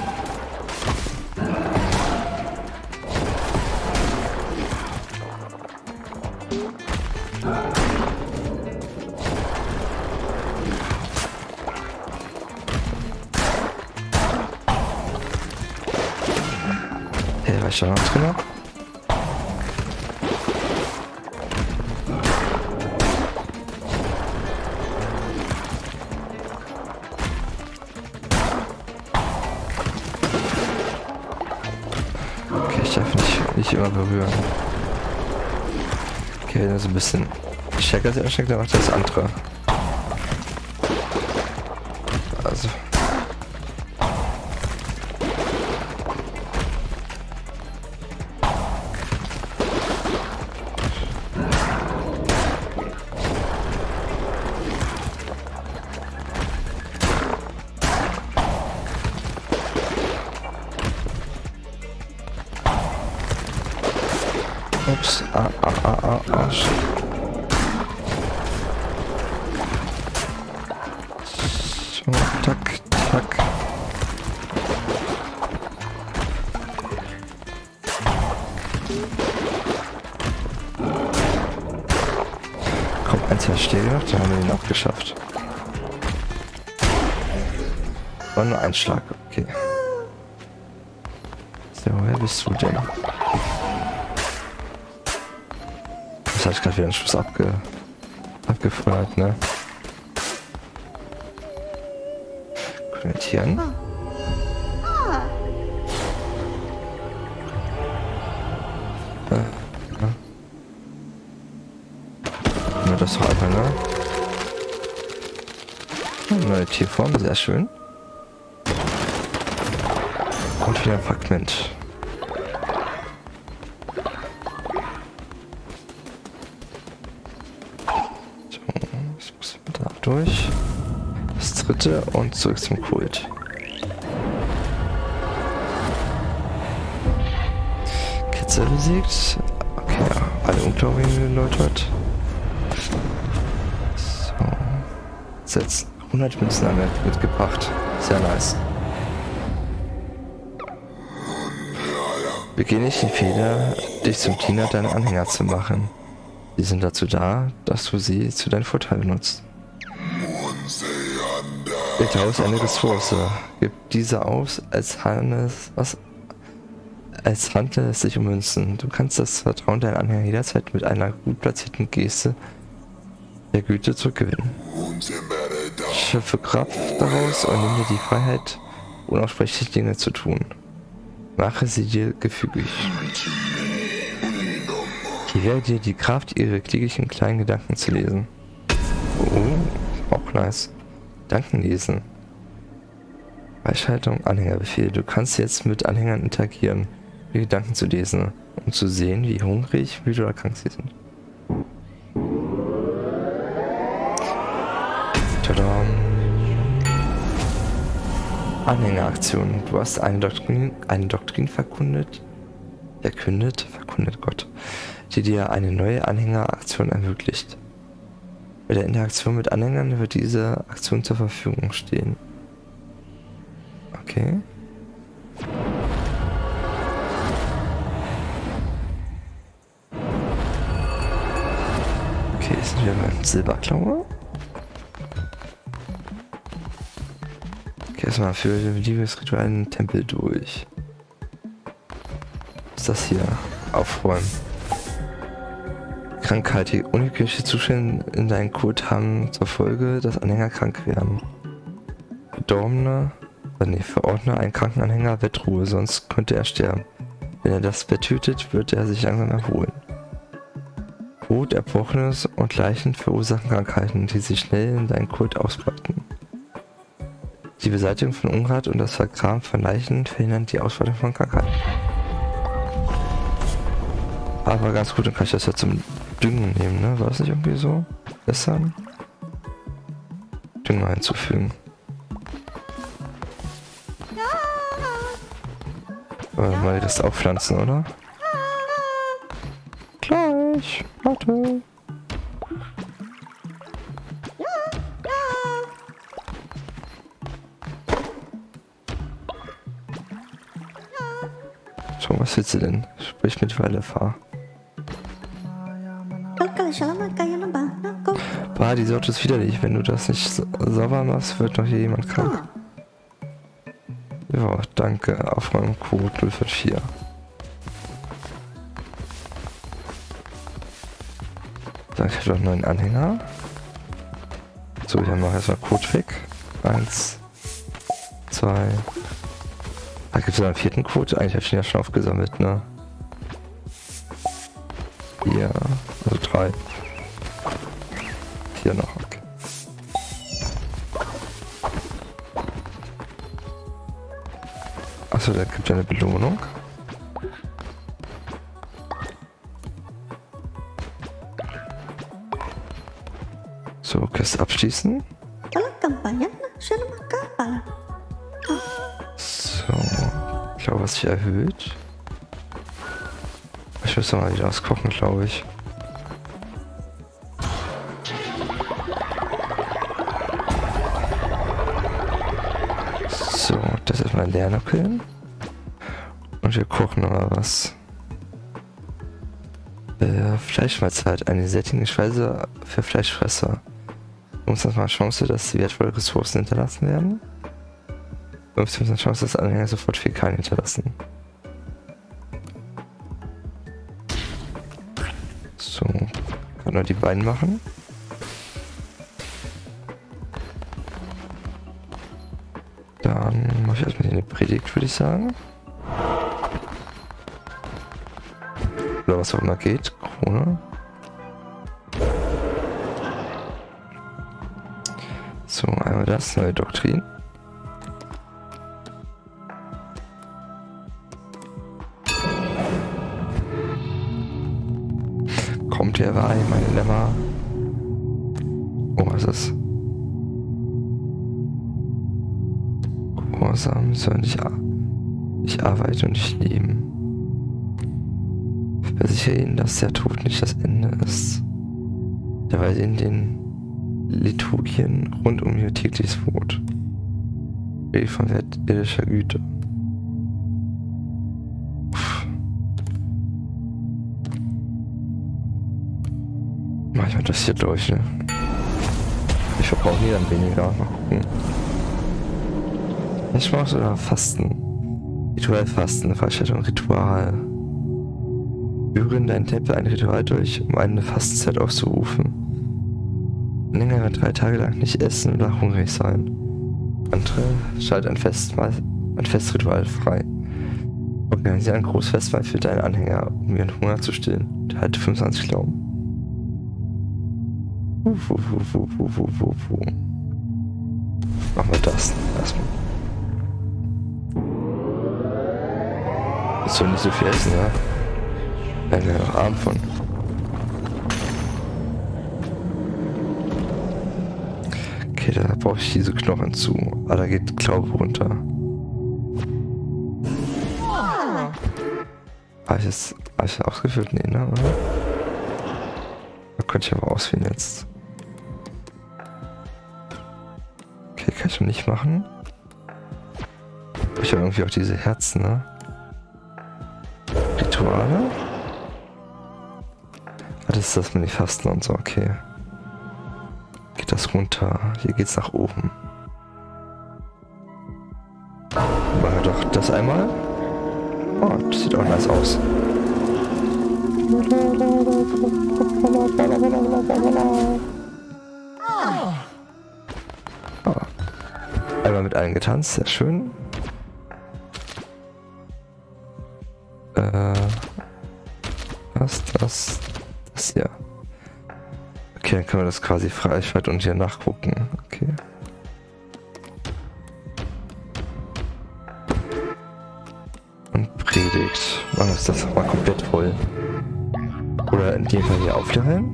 Hey, war ich da noch drin? Nicht immer berühren. Okay, das ist ein bisschen stärker als ansteckt, dann macht das andere. Also. Ups, ah, ah, ah, ah, ah. So, tack, tack. Komm, eins verstehe noch, dann haben wir ihn auch geschafft. War nur ein Schlag, okay. So, wer bist du denn? Das habe ich gerade wieder einen Schuss abge abgefeuert, ne? Konvertieren. Äh, ja. Ja, das war einfach, ne? Neue Tierform, sehr schön. Und wieder ein Fragment. Durch. Das dritte und zurück zum Kult. Kitzel besiegt. Okay, ja, alle Ungläubigen geläutert. So. Jetzt hundert Münzen haben wir mitgebracht. Sehr nice. Begeh nicht den Fehler, dich zum Diener deiner Anhänger zu machen. Die sind dazu da, dass du sie zu deinem Vorteil benutzt. Der Tau ist eine Ressource. Gib diese aus, als handelt es, als handelt es sich um Münzen. Du kannst das Vertrauen deiner Anhänger jederzeit mit einer gut platzierten Geste der Güte zurückgewinnen. Schöpfe Kraft daraus und nimm dir die Freiheit, unaussprechliche Dinge zu tun. Mache sie dir gefügig. Gewähre dir die Kraft, ihre kläglichen kleinen Gedanken zu lesen. Oh, auch nice. Gedanken lesen. Freischaltung, Anhängerbefehl. Du kannst jetzt mit Anhängern interagieren, die Gedanken zu lesen, um zu sehen, wie hungrig, müde oder krank sie sind. Tadam. Anhängeraktion. Du hast eine Doktrin, eine Doktrin verkundet, verkündet, verkundet Gott, die dir eine neue Anhängeraktion ermöglicht. Bei der Interaktion mit Anhängern wird diese Aktion zur Verfügung stehen. Okay. Okay, sind wir beim Silberklaue. Okay, erstmal für die Liebesritualen Tempel durch. Was ist das hier? Aufräumen. Krankheit. Die unglückliche Zustände in deinem Kult haben zur Folge, dass Anhänger krank werden. Verdorbene, nee, verordne einen kranken Anhänger Bettruhe, sonst könnte er sterben. Wenn er das Bett tötet, wird er sich langsam erholen. Tod, Erbrochenes und Leichen verursachen Krankheiten, die sich schnell in deinen Kult ausbreiten. Die Beseitigung von Unrat und das Vergraben von Leichen verhindern die Ausbreitung von Krankheiten. Aber ganz gut, dann kann ich das ja zum Düngen nehmen, ne? War das nicht irgendwie so? Wässern? Dünger hinzufügen. Aber mal das aufpflanzen, oder? Gleich. Warte. So, was willst du denn? Sprich mit Weilefahrer. Bah, die Sorte ist widerlich. Wenn du das nicht sauber machst, wird noch hier jemand krank. Ja, danke. Aufräumcode null vier. Dann krieg ich noch einen neuen Anhänger. So, wir haben noch erstmal Code weg. Eins, zwei. Da gibt es noch einen vierten Code. Eigentlich habe ich den ja schon aufgesammelt, ne? Vier, also drei. Vier noch, okay. Achso, da gibt ja eine Belohnung. So, Quest abschließen. So, ich glaube, was sich erhöht. Ich muss mal wieder was kochen, glaube ich. So, das ist mein Lernerpillen. Und wir kochen noch mal was. Äh, Fleischmahlzeit, eine sättigende Speise für Fleischfresser. fünfzehn Prozent Chance, dass wertvolle Ressourcen hinterlassen werden. fünfzehn Prozent Chance, dass Anhänger sofort Fähigkeiten hinterlassen. So, kann nur die beiden machen. Dann mache ich erstmal eine Predigt, würde ich sagen. Oder was auch immer geht. Krone. So, einmal das, neue Doktrin. Kommt der Wahl, meine Lämmer. Oh, was ist das? Gehorsam soll nicht, nicht arbeiten und nicht leben. Versichere ihnen, dass der Tod nicht das Ende ist. Dabei in den Liturgien rund um ihr tägliches Brot. Rede von Wert irdischer Güte. Mach ich mal das hier durch, ne? Ich verbrauche nie dann weniger. Mal gucken. Ich mach's oder Fasten. Ritual Fasten, Freistellung, Ritual. Führe in deinen Tempel ein Ritual durch, um eine Fastenzeit aufzurufen. Längere drei Tage lang nicht essen oder hungrig sein. Andere schalte ein Festmahl, ein Festritual frei. Organisiere ein Großfestmahl für deine Anhänger, um ihren Hunger zu stillen. Halte fünfundzwanzig Glauben. Wuh, wuh, wuh, wuh, wuh, wuh, wuh. Machen wir das erstmal. Das soll nicht so viel essen, ja? Werden wir noch arm von. Okay, da brauche ich diese Knochen zu. Ah, da geht Glaube runter. Habe ich jetzt hab ich ausgeführt? Nee, ne? Oder? Da könnte ich aber auswählen jetzt. Okay, kann ich noch nicht machen. Ich habe irgendwie auch diese Herzen, ne? Rituale? Ah, das ist das mit den Fasten und so, okay. Geht das runter? Hier geht's nach oben. Machen wir doch das einmal. Oh, das sieht auch nice aus. Oh. Einmal mit allen getanzt, sehr schön. Äh, was, das, das hier. Okay, dann können wir das quasi freischalten und hier nachgucken. Okay. Und Predigt. Machen wir das mal komplett voll. Oder in dem Fall hier aufleveln.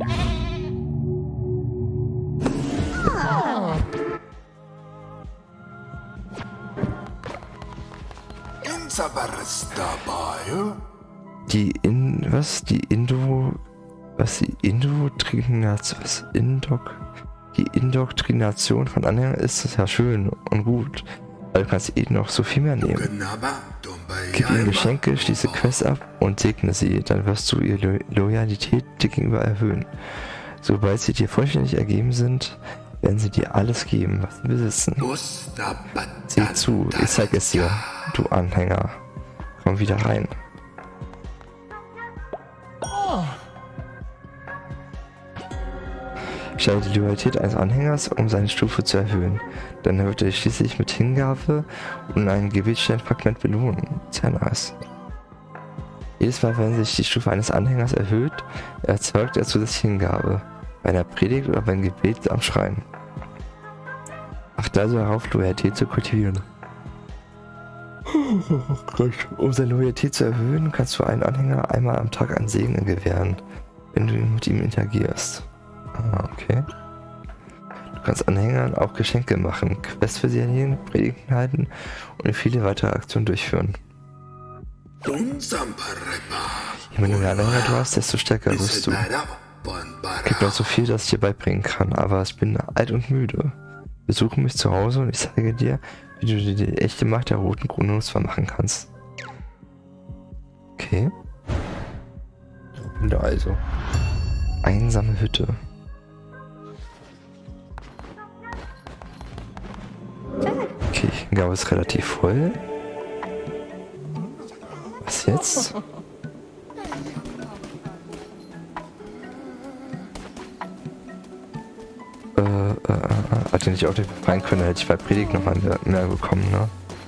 Die in was? Die Indo was die Indoktrination was Indok die Indoktrination von Anhängern ist, das ja schön und gut. Aber du kannst ihnen noch so viel mehr nehmen. Gib ihnen Geschenke, schließe Quests ab und segne sie, dann wirst du ihre Lo Loyalität dir gegenüber erhöhen. Sobald sie dir vollständig ergeben sind, werden sie dir alles geben, was sie besitzen. Sieh zu, ich zeige es dir, du Anhänger. Komm wieder rein. Stelle die Loyalität eines Anhängers, um seine Stufe zu erhöhen. Dann wird er schließlich mit Hingabe und einem Gebetssteinfragment belohnen. Sehr nice. Jedes Mal, wenn sich die Stufe eines Anhängers erhöht, erzeugt er zusätzliche Hingabe. Bei einer Predigt oder beim Gebet am Schrein. Achte also darauf, Loyalität zu kultivieren. Oh Gott. Um seine Loyalität zu erhöhen, kannst du einen Anhänger einmal am Tag einen Segen gewähren, wenn du mit ihm interagierst. Ah, okay. Du kannst Anhängern auch Geschenke machen, Quests für sie erledigen, Predigten halten und viele weitere Aktionen durchführen. Je mehr Anhänger du hast, desto stärker wirst du. Es gibt noch so viel, das ich dir beibringen kann, aber ich bin alt und müde. Besuche mich zu Hause und ich zeige dir, wie du dir die echte Macht der roten Krone nutzbar machen kannst. Okay. Da also. Einsame Hütte. Okay, ich glaube, es ist relativ voll. Was jetzt? Äh, äh, äh, hatte nicht auch den befreien können, hätte ich bei Predigt nochmal mehr, mehr bekommen, ne?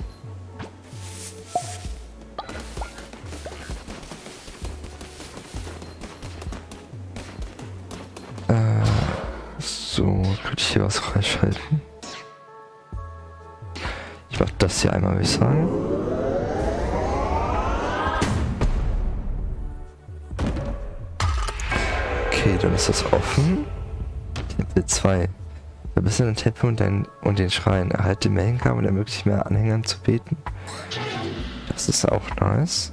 Äh, so, könnte ich hier was freischalten? Ich mach das hier einmal, würde ich sagen. Okay, dann ist das offen. Tempel zwei. Verbessere den Tempel und, dein, und den Schrein. Erhalte mehr Hingaben und ermögliche mehr Anhängern zu beten. Das ist auch nice.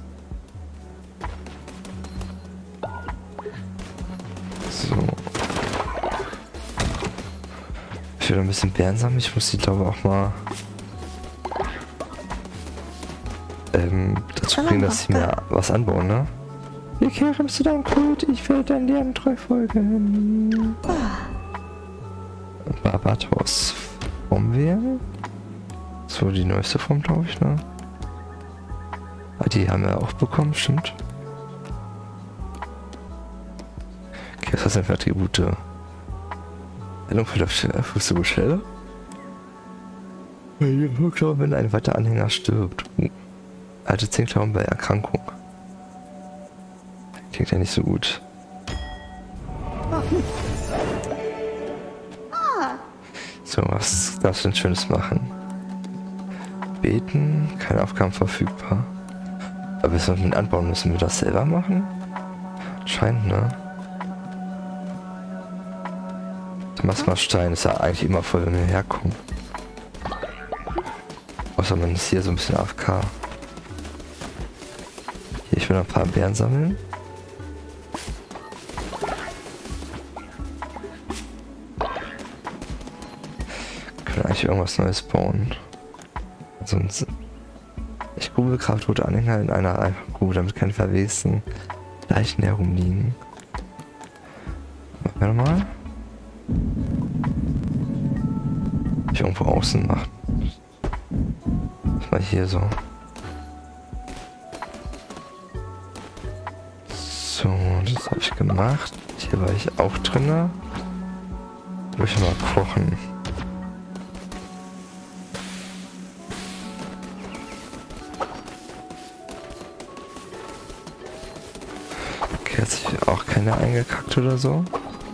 So. Ich will ein bisschen Beeren sammeln. Ich muss die, glaube ich, auch mal ähm, dazu bringen, dass sie mir was anbauen, ne? Wir kehren zu deinem Kult, ich werde deinen Lehren treu folgen. Barbatos Form wählen. So, die neueste Form, glaube ich, ne? Ah, die haben wir auch bekommen, stimmt. Okay, was sind für Attribute? Heilung für die Schelle. Wenn ein weiterer Anhänger stirbt. Alte zehn Klauben bei Erkrankung. Klingt ja nicht so gut. So, was darfst du denn Schönes machen? Beten, keine Aufgaben verfügbar. Aber wir sollten ihn anbauen, müssen wir das selber machen? Scheint, ne? Der Masma-Stein ist ja eigentlich immer voll, wenn wir herkommen. Außer man ist hier so ein bisschen A F K. Hier, ich will noch ein paar Beeren sammeln. Können eigentlich irgendwas Neues bauen. Sonst. Ich grube gerade tote Anhänger in einer Grube, damit keine verwesten Leichen herumliegen. Machen wir nochmal. Ich irgendwo außen machen. Das war hier so. So, das habe ich gemacht. Hier war ich auch drin. Will ich mal kochen. Okay, hat sich auch keiner eingekackt oder so.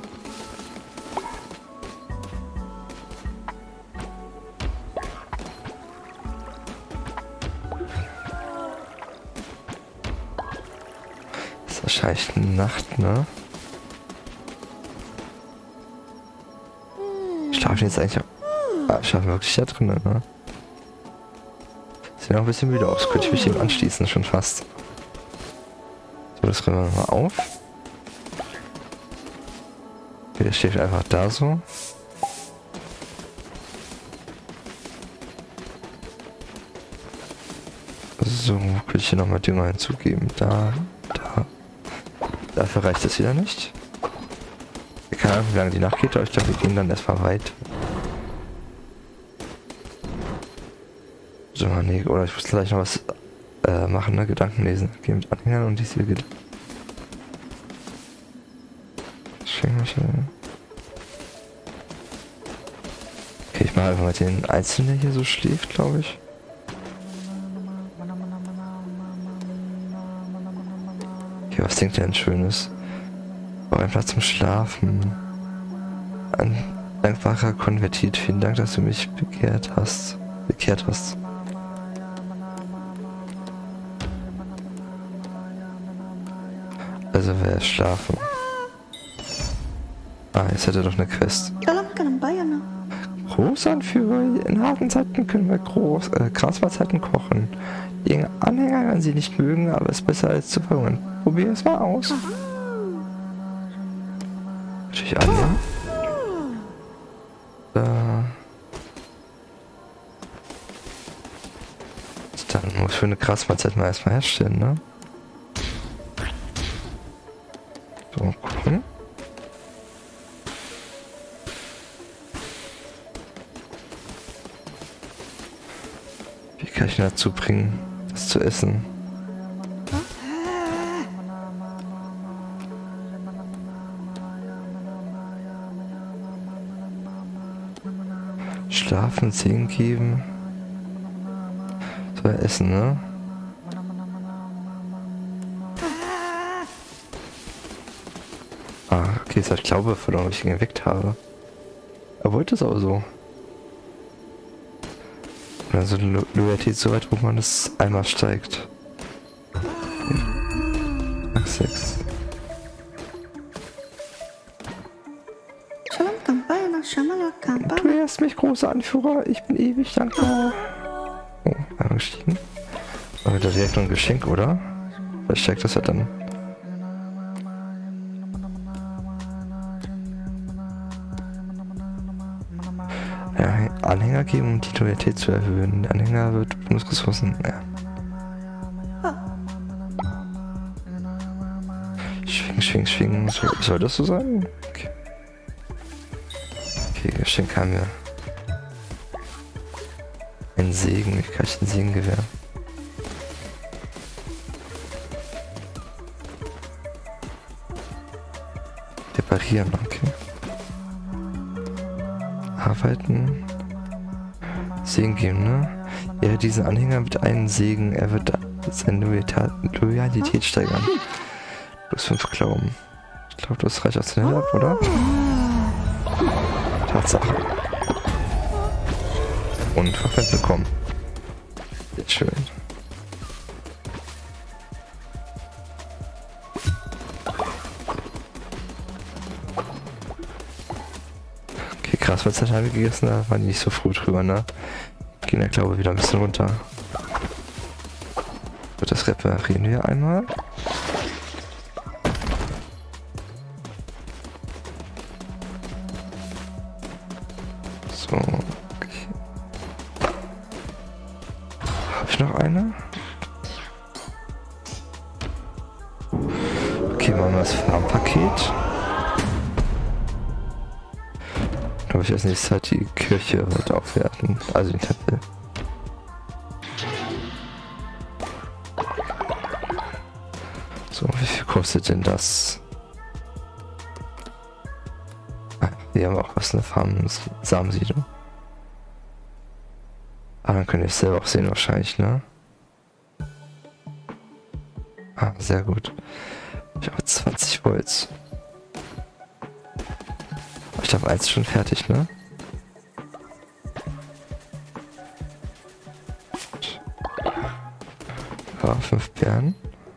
Ist wahrscheinlich Nacht, ne? Schlafen jetzt eigentlich auch. Ah, schlafen wirklich da drin, ne? Sieht auch ein bisschen müde aus. Könnte ich mich dem anschließen, schon fast. So, das rennen wir nochmal auf. Okay, der steht einfach da so. So, könnte ich hier nochmal Dünger hinzugeben. Da, da. Dafür reicht es wieder nicht. Keine Ahnung, wie lange die Nacht geht, aber ich glaube, wir gehen dann erstmal weit. So, nee, oder ich muss gleich noch was äh, machen, ne? Gedanken lesen. Gehen mit Anhängern und diese Gedanken. Okay, ich mache einfach mal den Einzelnen, der hier so schläft, glaube ich. Okay, was denkt ihr denn Schönes? Oh, ein Platz zum Schlafen. Ein dankbarer Konvertit. Vielen Dank, dass du mich bekehrt hast. Bekehrt hast. Also wer ist schlafen? Ah, jetzt hat er doch eine Quest. Großanführer, in harten Zeiten können wir groß, äh, Grasmahlzeiten kochen. Die Anhänger werden sie nicht mögen, aber es ist besser als zu verhungern. Probier es mal aus. Natürlich annehmen. Äh. Dann muss ich für eine Grasmahlzeit mal erstmal herstellen, ne? So, gucken. Wie kann ich ihn dazu bringen, das zu essen? Schlafen, Sehen geben. Soll er essen, ne? Ah, okay, jetzt hat Glaube verloren, weil ich ihn geweckt habe. Er wollte es aber so. Also Lo Loyalität so weit, wo man das einmal steigt. Ach, sechs. Du ehrst mich, großer Anführer. Ich bin ewig dankbar. Oh, eingestiegen. Aber da direkt noch ein Geschenk, oder? Vielleicht steigt das ja dann. Ja, Anhänger geben, um die Loyalität zu erhöhen. Der Anhänger wird Bonusressourcen. Ja. deswegen soll, soll das so sein? Okay. Okay, Geschenk haben wir. Ein Segen, wie kann ich ein Segengewehr? Reparieren, okay. Arbeiten. Segen geben, ne? Ja, diesen Anhänger mit einem Segen, er wird seine Loyalität, Loyalität steigern. Plus fünf Glauben. Ich glaube, das reicht aus den Händen ab, oder? Tatsache. Und Verfecht bekommen. Sehr schön. Okay, krass, was haben wir gegessen? Da waren die nicht so froh drüber, ne? Gehen der Glaube wieder ein bisschen runter. So, das reparieren wir einmal. So, okay. Habe ich noch eine? Okay, machen wir das Farmpaket. Aber ich als nächstes halt die Kirche halt aufwerten, also den Tempel. So, wie viel kostet denn das? Ah, wir haben auch was, eine Farm, Samensiedlung. Ah, dann könnt ihr es selber auch sehen wahrscheinlich, ne? Ah, sehr gut. Ich habe zwanzig Holz. Ich glaube, eins ist schon fertig, ne? Ja, fünf Beeren.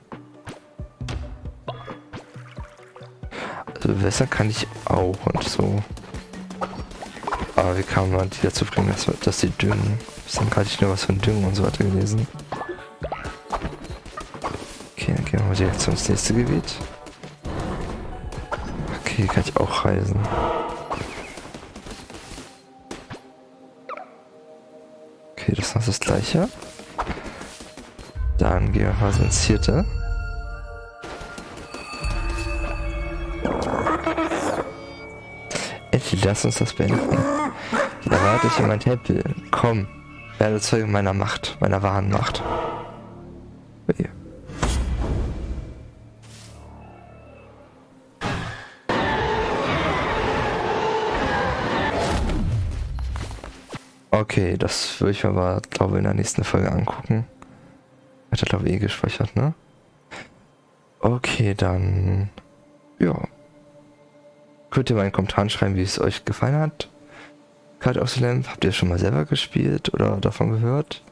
Also bewässern kann ich auch und so. Aber wie kann man die dazu bringen, dass, dass sie düngen? Bislang hatte ich nur was von Düngen und so weiter gelesen. Okay, dann gehen wir mal direkt ins nächste Gebiet. Okay, kann ich auch reisen. Okay, das ist noch das gleiche. Dann gehen wir mal ins vierte. Endlich, lass uns das beenden. Da warte ich in mein Tempel. Komm, werde Zeuge meiner Macht, meiner wahren Macht. Okay. Okay, das würde ich mir aber, glaube ich, in der nächsten Folge angucken. Hat er, glaube ich, eh gespeichert, ne? Okay, dann... Ja. Könnt ihr mal in den Kommentaren schreiben, wie es euch gefallen hat. Cult of the Lamp, habt ihr schon mal selber gespielt oder davon gehört?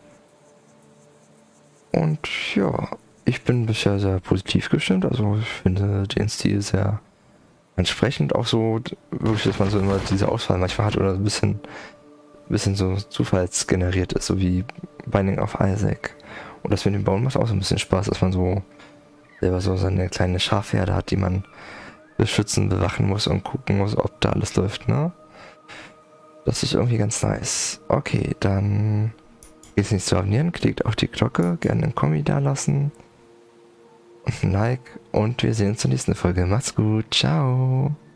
Und ja, ich bin bisher sehr positiv gestimmt. Also ich finde den Stil sehr entsprechend. Auch so, wirklich, dass man so immer diese Auswahl manchmal hat oder ein bisschen... bisschen so zufallsgeneriert ist, so wie Binding of Isaac. Und das mit dem Bauen macht auch so ein bisschen Spaß, dass man so selber so seine kleine Schafherde hat, die man beschützen, bewachen muss und gucken muss, ob da alles läuft, ne? Das ist irgendwie ganz nice. Okay, dann geht's nicht zu abonnieren, klickt auf die Glocke, gerne einen Kommi da lassen und ein Like und wir sehen uns zur nächsten Folge. Macht's gut, ciao!